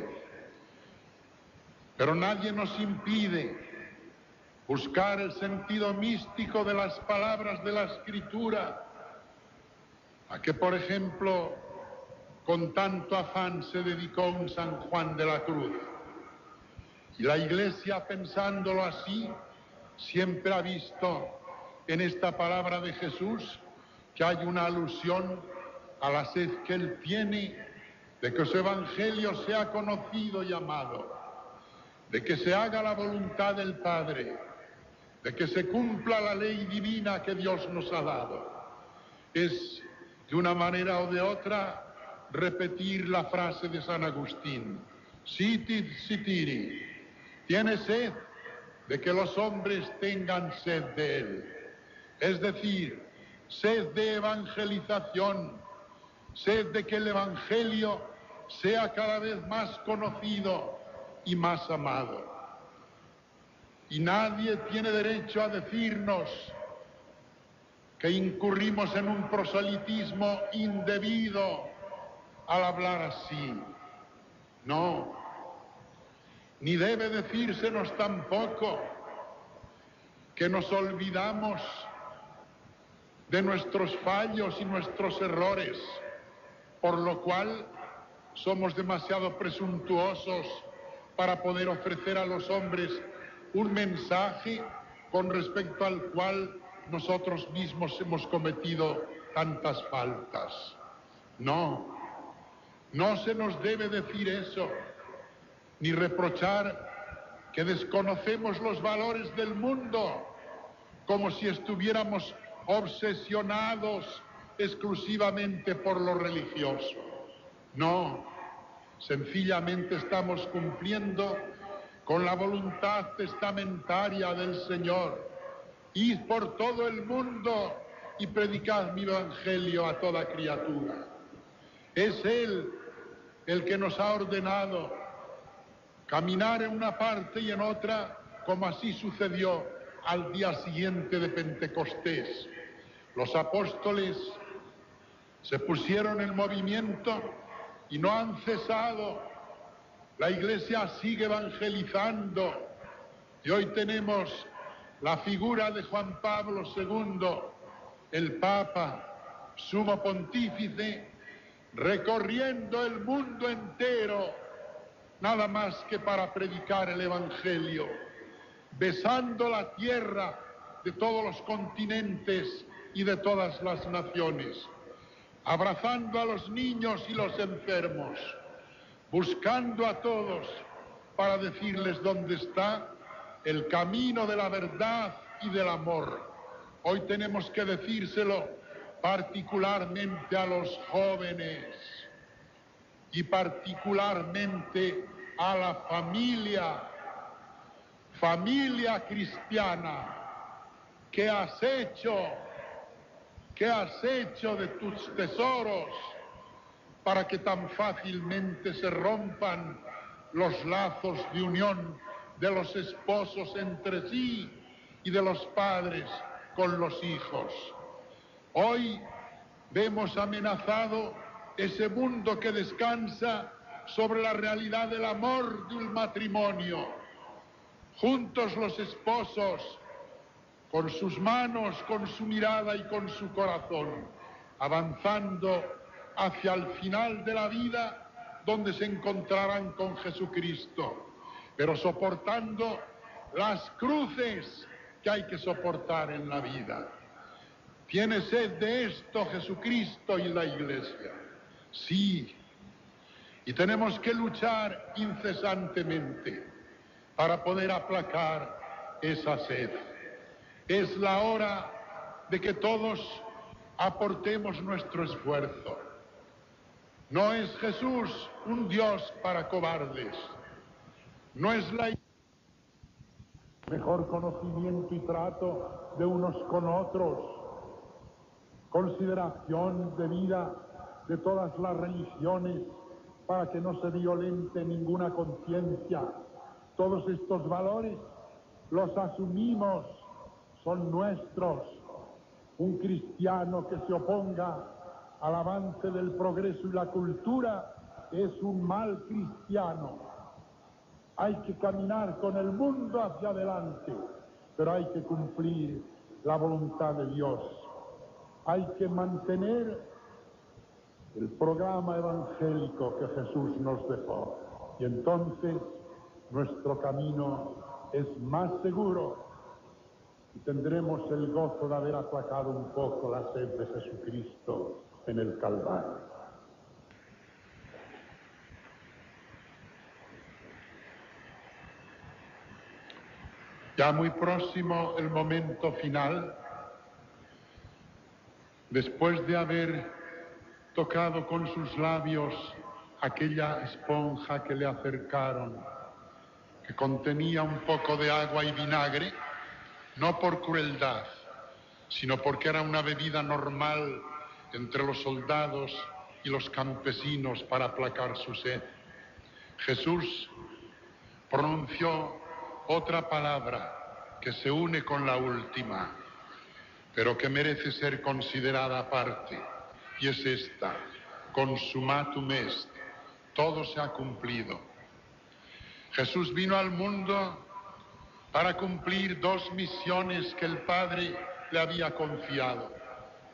Pero nadie nos impide buscar el sentido místico de las palabras de la Escritura, a que, por ejemplo, con tanto afán se dedicó un San Juan de la Cruz. Y la Iglesia, pensándolo así, siempre ha visto en esta palabra de Jesús que hay una alusión a la sed que Él tiene de que su Evangelio sea conocido y amado, de que se haga la voluntad del Padre, de que se cumpla la ley divina que Dios nos ha dado. Es, de una manera o de otra, repetir la frase de San Agustín: Sitit sitiri, tiene sed de que los hombres tengan sed de Él. Es decir, sed de evangelización, sed de que el Evangelio sea cada vez más conocido y más amado. Y nadie tiene derecho a decirnos que incurrimos en un proselitismo indebido al hablar así. No, ni debe decírsenos tampoco que nos olvidamos de nuestros fallos y nuestros errores, por lo cual somos demasiado presuntuosos para poder ofrecer a los hombres un mensaje con respecto al cual nosotros mismos hemos cometido tantas faltas. No, no se nos debe decir eso, ni reprochar que desconocemos los valores del mundo, como si estuviéramos obsesionados exclusivamente por lo religioso. No, sencillamente estamos cumpliendo con la voluntad testamentaria del Señor. Id por todo el mundo y predicad mi evangelio a toda criatura. Es Él el que nos ha ordenado caminar en una parte y en otra, como así sucedió al día siguiente de Pentecostés. Los apóstoles se pusieron en movimiento y no han cesado. La Iglesia sigue evangelizando y hoy tenemos la figura de Juan Pablo II, el Papa, sumo pontífice, recorriendo el mundo entero, nada más que para predicar el Evangelio, besando la tierra de todos los continentes y de todas las naciones, abrazando a los niños y los enfermos, buscando a todos para decirles dónde está el camino de la verdad y del amor. Hoy tenemos que decírselo particularmente a los jóvenes y particularmente a la familia cristiana. ¿Qué has hecho? ¿Qué has hecho de tus tesoros para que tan fácilmente se rompan los lazos de unión de los esposos entre sí y de los padres con los hijos? Hoy vemos amenazado ese mundo que descansa sobre la realidad del amor de un matrimonio. Juntos los esposos, con sus manos, con su mirada y con su corazón, avanzando hacia el final de la vida, donde se encontrarán con Jesucristo, pero soportando las cruces que hay que soportar en la vida. ¿Tiene sed de esto Jesucristo y la Iglesia? Sí. Y tenemos que luchar incesantemente para poder aplacar esa sed. Es la hora de que todos aportemos nuestro esfuerzo. No es Jesús un Dios para cobardes. No es la mejor conocimiento y trato de unos con otros, consideración debida de todas las religiones para que no se violente ninguna conciencia. Todos estos valores los asumimos, son nuestros. Un cristiano que se oponga al avance del progreso y la cultura es un mal cristiano. Hay que caminar con el mundo hacia adelante, pero hay que cumplir la voluntad de Dios. Hay que mantener el programa evangélico que Jesús nos dejó. Y entonces nuestro camino es más seguro y tendremos el gozo de haber aplacado un poco la sed de Jesucristo en el Calvario. Ya muy próximo el momento final, después de haber tocado con sus labios aquella esponja que le acercaron, que contenía un poco de agua y vinagre, no por crueldad, sino porque era una bebida normal entre los soldados y los campesinos para aplacar su sed. Jesús pronunció otra palabra que se une con la última, pero que merece ser considerada aparte, y es esta: consumatum est, todo se ha cumplido. Jesús vino al mundo para cumplir dos misiones que el Padre le había confiado.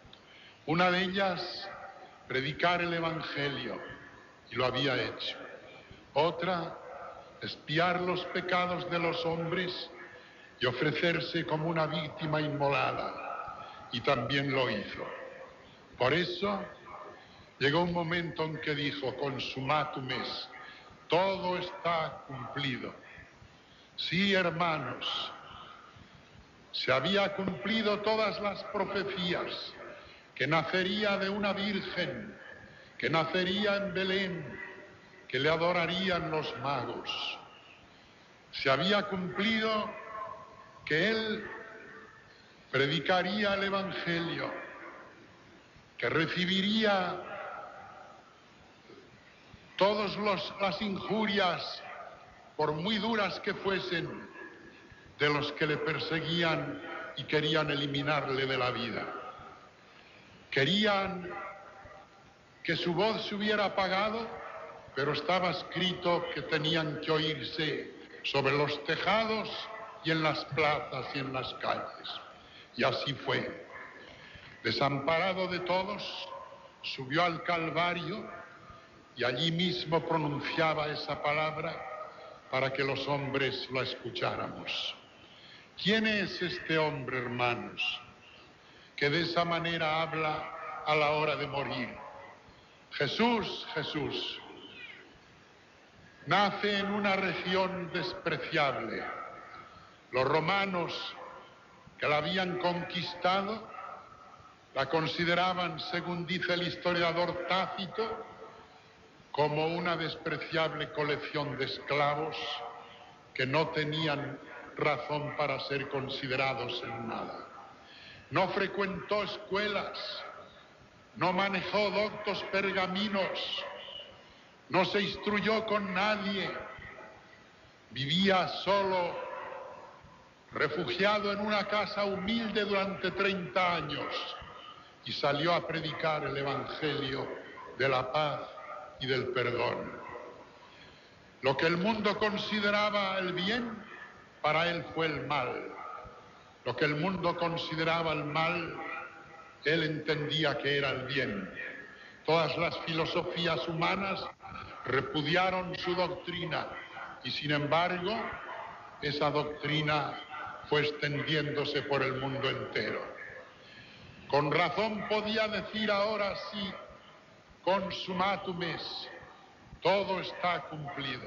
Una de ellas, predicar el Evangelio, y lo había hecho. Otra, expiar los pecados de los hombres y ofrecerse como una víctima inmolada, y también lo hizo. Por eso llegó un momento en que dijo, consumatum est, todo está cumplido. Sí, hermanos, se había cumplido todas las profecías, que nacería de una virgen, que nacería en Belén, que le adorarían los magos. Se había cumplido que él predicaría el Evangelio, que recibiría todas las injurias, por muy duras que fuesen, de los que le perseguían y querían eliminarle de la vida. Querían que su voz se hubiera apagado, pero estaba escrito que tenían que oírse sobre los tejados y en las plazas y en las calles. Y así fue. Desamparado de todos, subió al Calvario y allí mismo pronunciaba esa palabra para que los hombres lo escucháramos. ¿Quién es este hombre, hermanos, que de esa manera habla a la hora de morir? Jesús, Jesús, nace en una región despreciable. Los romanos que la habían conquistado la consideraban, según dice el historiador Tácito, como una despreciable colección de esclavos que no tenían razón para ser considerados en nada. No frecuentó escuelas, no manejó doctos pergaminos, no se instruyó con nadie, vivía solo, refugiado en una casa humilde durante 30 años y salió a predicar el Evangelio de la paz y del perdón. Lo que el mundo consideraba el bien, para él fue el mal. Lo que el mundo consideraba el mal, él entendía que era el bien. Todas las filosofías humanas repudiaron su doctrina y, sin embargo, esa doctrina fue extendiéndose por el mundo entero. Con razón podía decir ahora sí, consumatum est, todo está cumplido.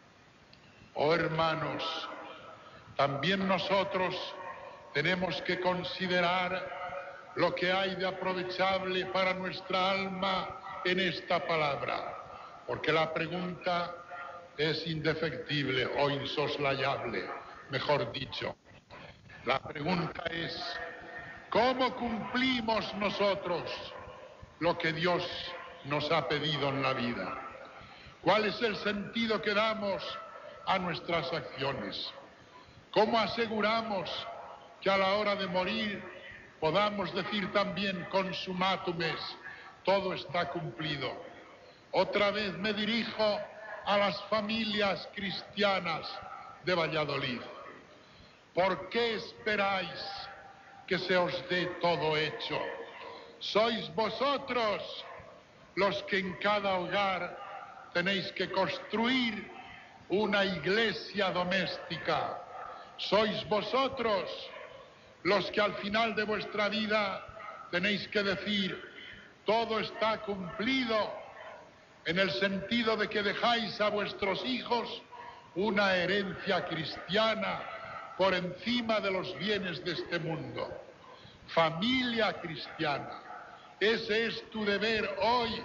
Oh hermanos, también nosotros tenemos que considerar lo que hay de aprovechable para nuestra alma en esta palabra, porque la pregunta es indefectible o insoslayable, mejor dicho. La pregunta es, ¿cómo cumplimos nosotros lo que Dios nos ha pedido en la vida? ¿Cuál es el sentido que damos a nuestras acciones? ¿Cómo aseguramos que a la hora de morir podamos decir también consumatum est, todo está cumplido? Otra vez me dirijo a las familias cristianas de Valladolid. ¿Por qué esperáis que se os dé todo hecho? Sois vosotros los que en cada hogar tenéis que construir una iglesia doméstica. Sois vosotros los que al final de vuestra vida tenéis que decir, todo está cumplido, en el sentido de que dejáis a vuestros hijos una herencia cristiana por encima de los bienes de este mundo. Familia cristiana, ese es tu deber hoy,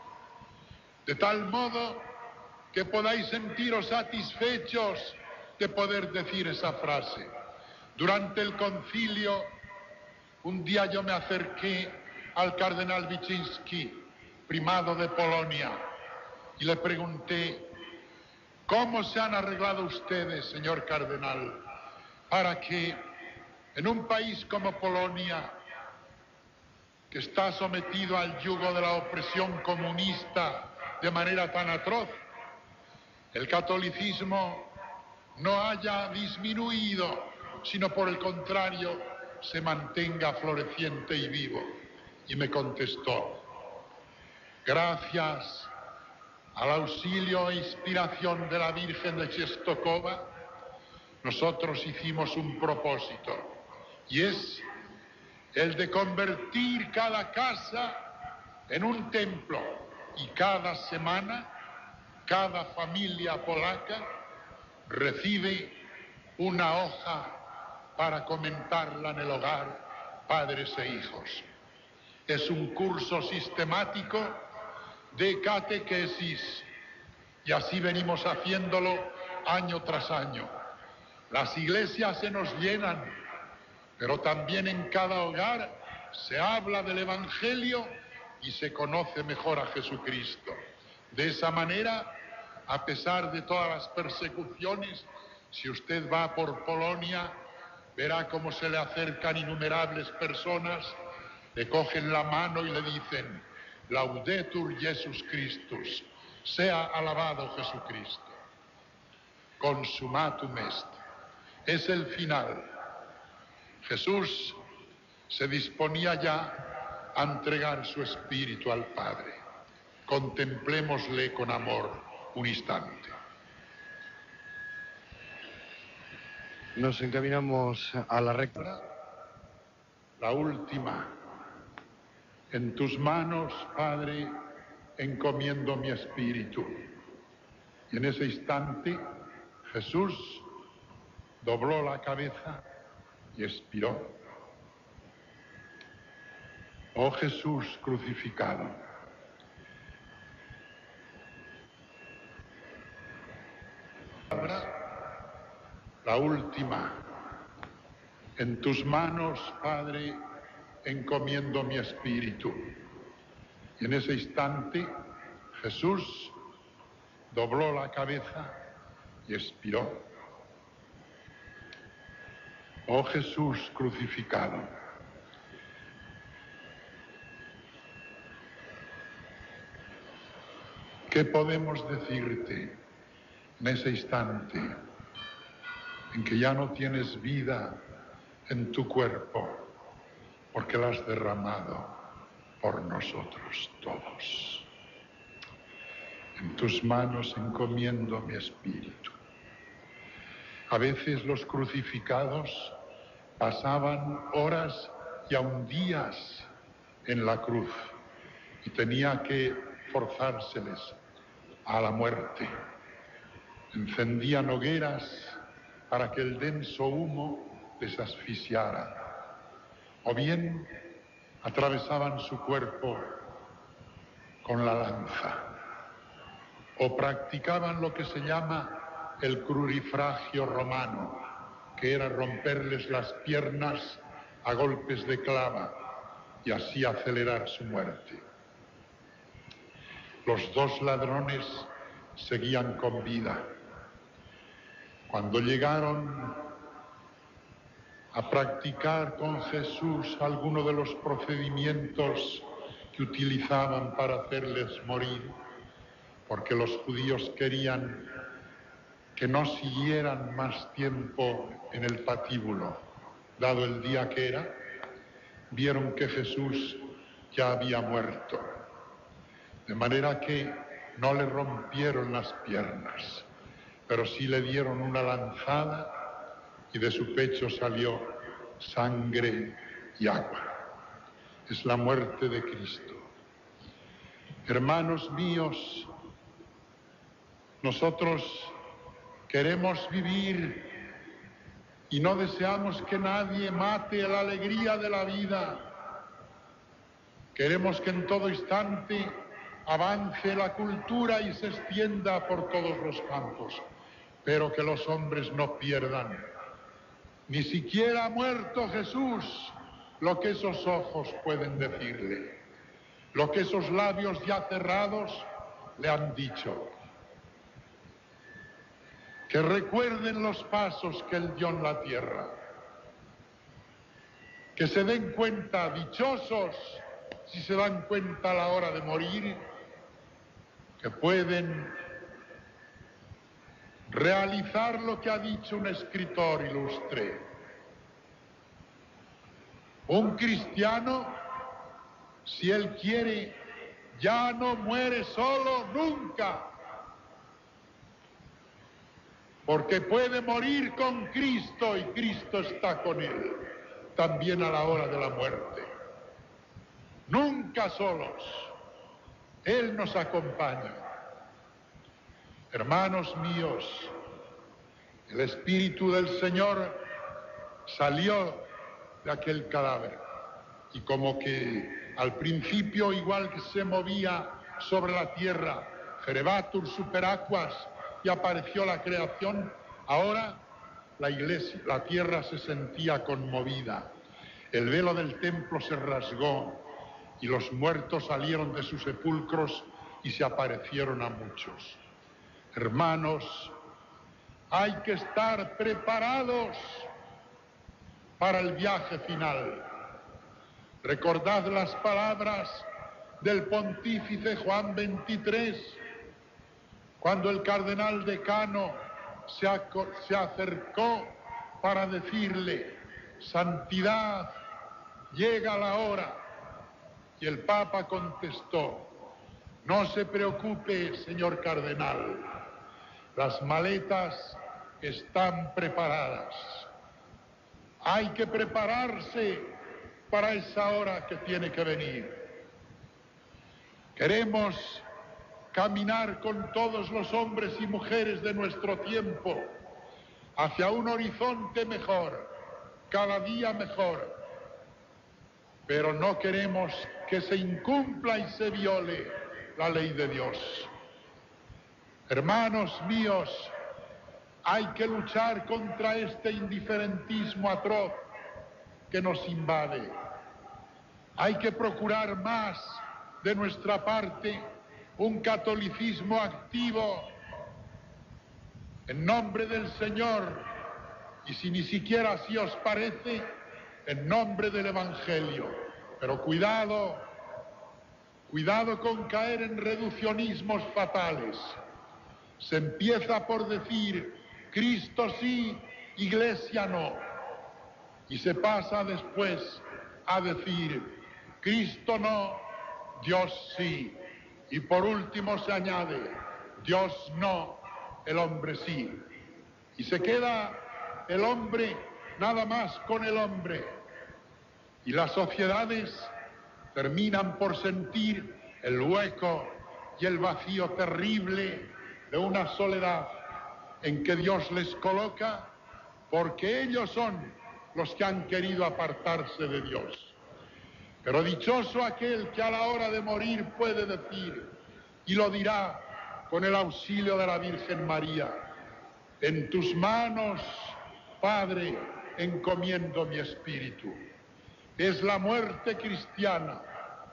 de tal modo que podáis sentiros satisfechos de poder decir esa frase. Durante el concilio, un día yo me acerqué al cardenal Wyszynski, primado de Polonia, y le pregunté, ¿cómo se han arreglado ustedes, señor cardenal, para que en un país como Polonia, que está sometido al yugo de la opresión comunista de manera tan atroz, el catolicismo no haya disminuido, sino por el contrario, se mantenga floreciente y vivo? y me contestó: gracias al auxilio e inspiración de la Virgen de Czestochowa, nosotros hicimos un propósito, y es el de convertir cada casa en un templo, y cada semana cada familia polaca recibe una hoja para comentarla en el hogar, padres e hijos. Es un curso sistemático de catequesis, y así venimos haciéndolo año tras año. Las iglesias se nos llenan, pero también en cada hogar se habla del Evangelio y se conoce mejor a Jesucristo. De esa manera, a pesar de todas las persecuciones, si usted va por Polonia, verá cómo se le acercan innumerables personas, le cogen la mano y le dicen: Laudetur Jesus Christus, sea alabado Jesucristo. Consumatum est. Es el final. Jesús se disponía ya a entregar su espíritu al Padre. Contemplémosle con amor un instante. Nos encaminamos a la recta. La última. En tus manos, Padre, encomiendo mi espíritu. Y en ese instante, Jesús dobló la cabeza y expiró. Oh Jesús crucificado, la última. En tus manos, Padre, encomiendo mi espíritu. Y en ese instante, Jesús dobló la cabeza y expiró. Oh Jesús crucificado, ¿qué podemos decirte en ese instante en que ya no tienes vida en tu cuerpo porque la has derramado por nosotros todos? En tus manos encomiendo mi espíritu. A veces los crucificados pasaban horas y aun días en la cruz y tenía que forzárseles a la muerte. Encendían hogueras para que el denso humo les asfixiara, o bien atravesaban su cuerpo con la lanza, o practicaban lo que se llama el crurifragio romano, que era romperles las piernas a golpes de clava y así acelerar su muerte. Los dos ladrones seguían con vida. Cuando llegaron a practicar con Jesús alguno de los procedimientos que utilizaban para hacerles morir, porque los judíos querían que no siguieran más tiempo en el patíbulo, dado el día que era, vieron que Jesús ya había muerto, de manera que no le rompieron las piernas, pero sí le dieron una lanzada y de su pecho salió sangre y agua. Es la muerte de Cristo. Hermanos míos, nosotros queremos vivir y no deseamos que nadie mate la alegría de la vida. Queremos que en todo instante avance la cultura y se extienda por todos los campos, pero que los hombres no pierdan, ni siquiera muerto Jesús, lo que esos ojos pueden decirle, lo que esos labios ya cerrados le han dicho. Que recuerden los pasos que él dio en la tierra, que se den cuenta, dichosos si se dan cuenta a la hora de morir, que pueden realizar lo que ha dicho un escritor ilustre. Un cristiano Si Él quiere, ya no muere solo nunca, porque puede morir con Cristo y Cristo está con Él, también a la hora de la muerte. Nunca solos, Él nos acompaña. Hermanos míos, el Espíritu del Señor salió de aquel cadáver y como que al principio, igual que se movía sobre la tierra, Ferebatur superaquas, y apareció la creación, ahora la tierra se sentía conmovida. El velo del templo se rasgó y los muertos salieron de sus sepulcros y se aparecieron a muchos. Hermanos, hay que estar preparados para el viaje final. Recordad las palabras del pontífice Juan XXIII, cuando el cardenal decano se acercó para decirle: santidad, llega la hora. Y el Papa contestó: no se preocupe, señor cardenal, las maletas están preparadas. Hay que prepararse para esa hora que tiene que venir. Queremos caminar con todos los hombres y mujeres de nuestro tiempo hacia un horizonte mejor, cada día mejor. Pero no queremos que se incumpla y se viole la ley de Dios. Hermanos míos, hay que luchar contra este indiferentismo atroz que nos invade. Hay que procurar más de nuestra parte un catolicismo activo en nombre del Señor y, si ni siquiera así os parece, en nombre del Evangelio. Pero cuidado con caer en reduccionismos fatales. Se empieza por decir Cristo sí, Iglesia no, y se pasa después a decir Cristo no, Dios sí, y por último se añade Dios no, el hombre sí, y se queda el hombre nada más con el hombre, y las sociedades terminan por sentir el hueco y el vacío terrible de una soledad en que Dios les coloca, porque ellos son los que han querido apartarse de Dios. Pero dichoso aquel que a la hora de morir puede decir, y lo dirá con el auxilio de la Virgen María: en tus manos, Padre, encomiendo mi espíritu. Es la muerte cristiana,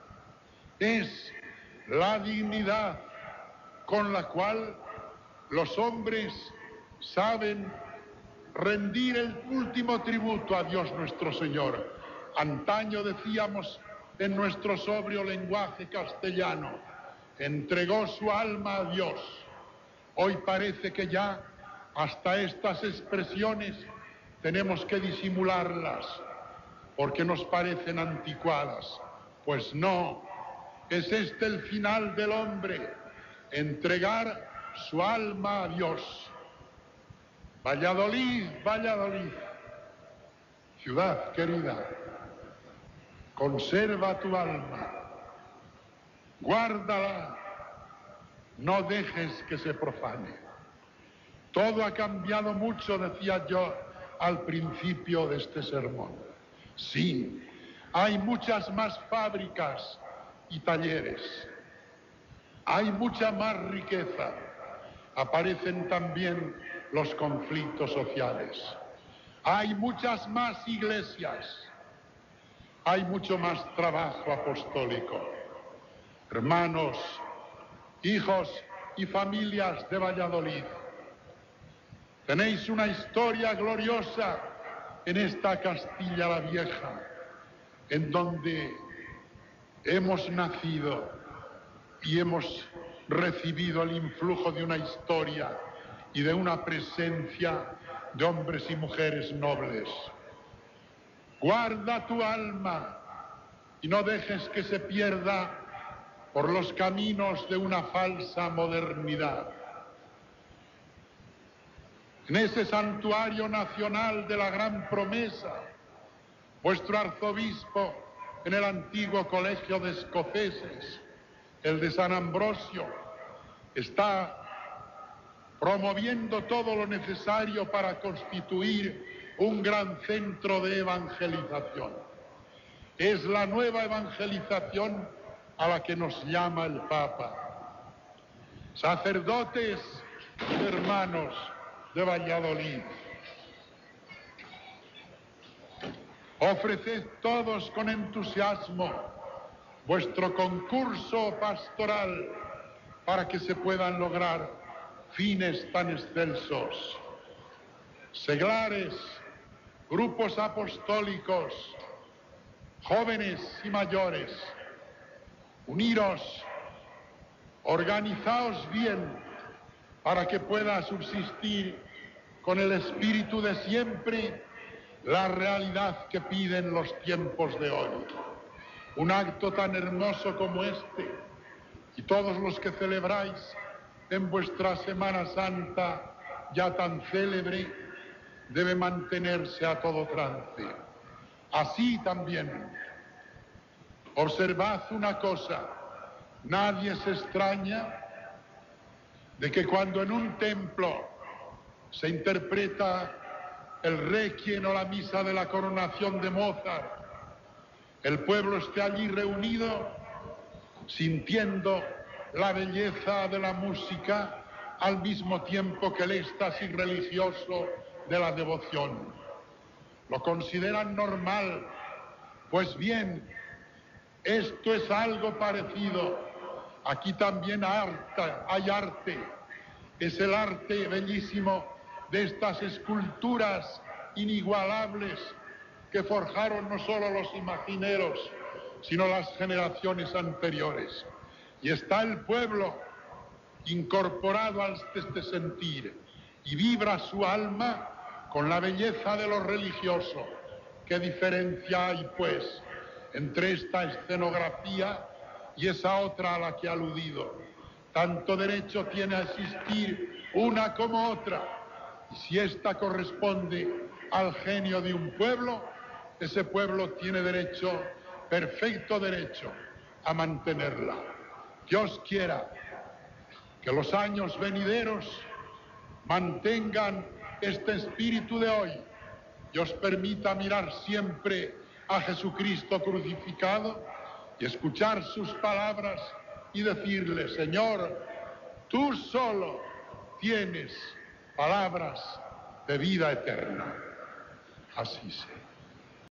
es la dignidad con la cual los hombres saben rendir el último tributo a Dios nuestro Señor. Antaño decíamos en nuestro sobrio lenguaje castellano, entregó su alma a Dios. Hoy parece que ya hasta estas expresiones tenemos que disimularlas porque nos parecen anticuadas. Pues no, es este el final del hombre, entregar su alma a Dios. Valladolid, Valladolid, ciudad querida, conserva tu alma, guárdala, no dejes que se profane. Todo ha cambiado mucho, decía yo al principio de este sermón. Sí, hay muchas más fábricas y talleres, hay mucha más riqueza, aparecen también los conflictos sociales, hay muchas más iglesias, hay mucho más trabajo apostólico. Hermanos, hijos y familias de Valladolid, tenéis una historia gloriosa en esta Castilla la Vieja, en donde hemos nacido y hemos recibido el influjo de una historia y de una presencia de hombres y mujeres nobles. Guarda tu alma, y no dejes que se pierda por los caminos de una falsa modernidad. En ese santuario nacional de la gran promesa, vuestro arzobispo en el antiguo colegio de escoceses, el de San Ambrosio, está promoviendo todo lo necesario para constituir un gran centro de evangelización. Es la nueva evangelización a la que nos llama el Papa. Sacerdotes, hermanos de Valladolid, ofreced todos con entusiasmo vuestro concurso pastoral para que se puedan lograr fines tan excelsos. Seglares, grupos apostólicos, jóvenes y mayores, uniros, organizaos bien para que pueda subsistir con el espíritu de siempre la realidad que piden los tiempos de hoy. Un acto tan hermoso como este, y todos los que celebráis en vuestra Semana Santa ya tan célebre, debe mantenerse a todo trance. Así también, observad una cosa, nadie se extraña de que cuando en un templo se interpreta el Requiem o la misa de la coronación de Mozart, el pueblo esté allí reunido sintiendo la belleza de la música al mismo tiempo que el éxtasis religioso de la devoción. Lo consideran normal. Pues bien, esto es algo parecido. Aquí también hay arte. Es el arte bellísimo de estas esculturas inigualables que forjaron no solo los imagineros, sino las generaciones anteriores. Y está el pueblo incorporado a este sentir y vibra su alma con la belleza de lo religioso. ¿Qué diferencia hay, pues, entre esta escenografía y esa otra a la que he aludido? Tanto derecho tiene a existir una como otra. Y si esta corresponde al genio de un pueblo, ese pueblo tiene derecho, perfecto derecho, a mantenerla. Dios quiera que los años venideros mantengan este espíritu de hoy y os permita mirar siempre a Jesucristo crucificado y escuchar sus palabras y decirle: Señor, tú solo tienes palabras de vida eterna. Así sea.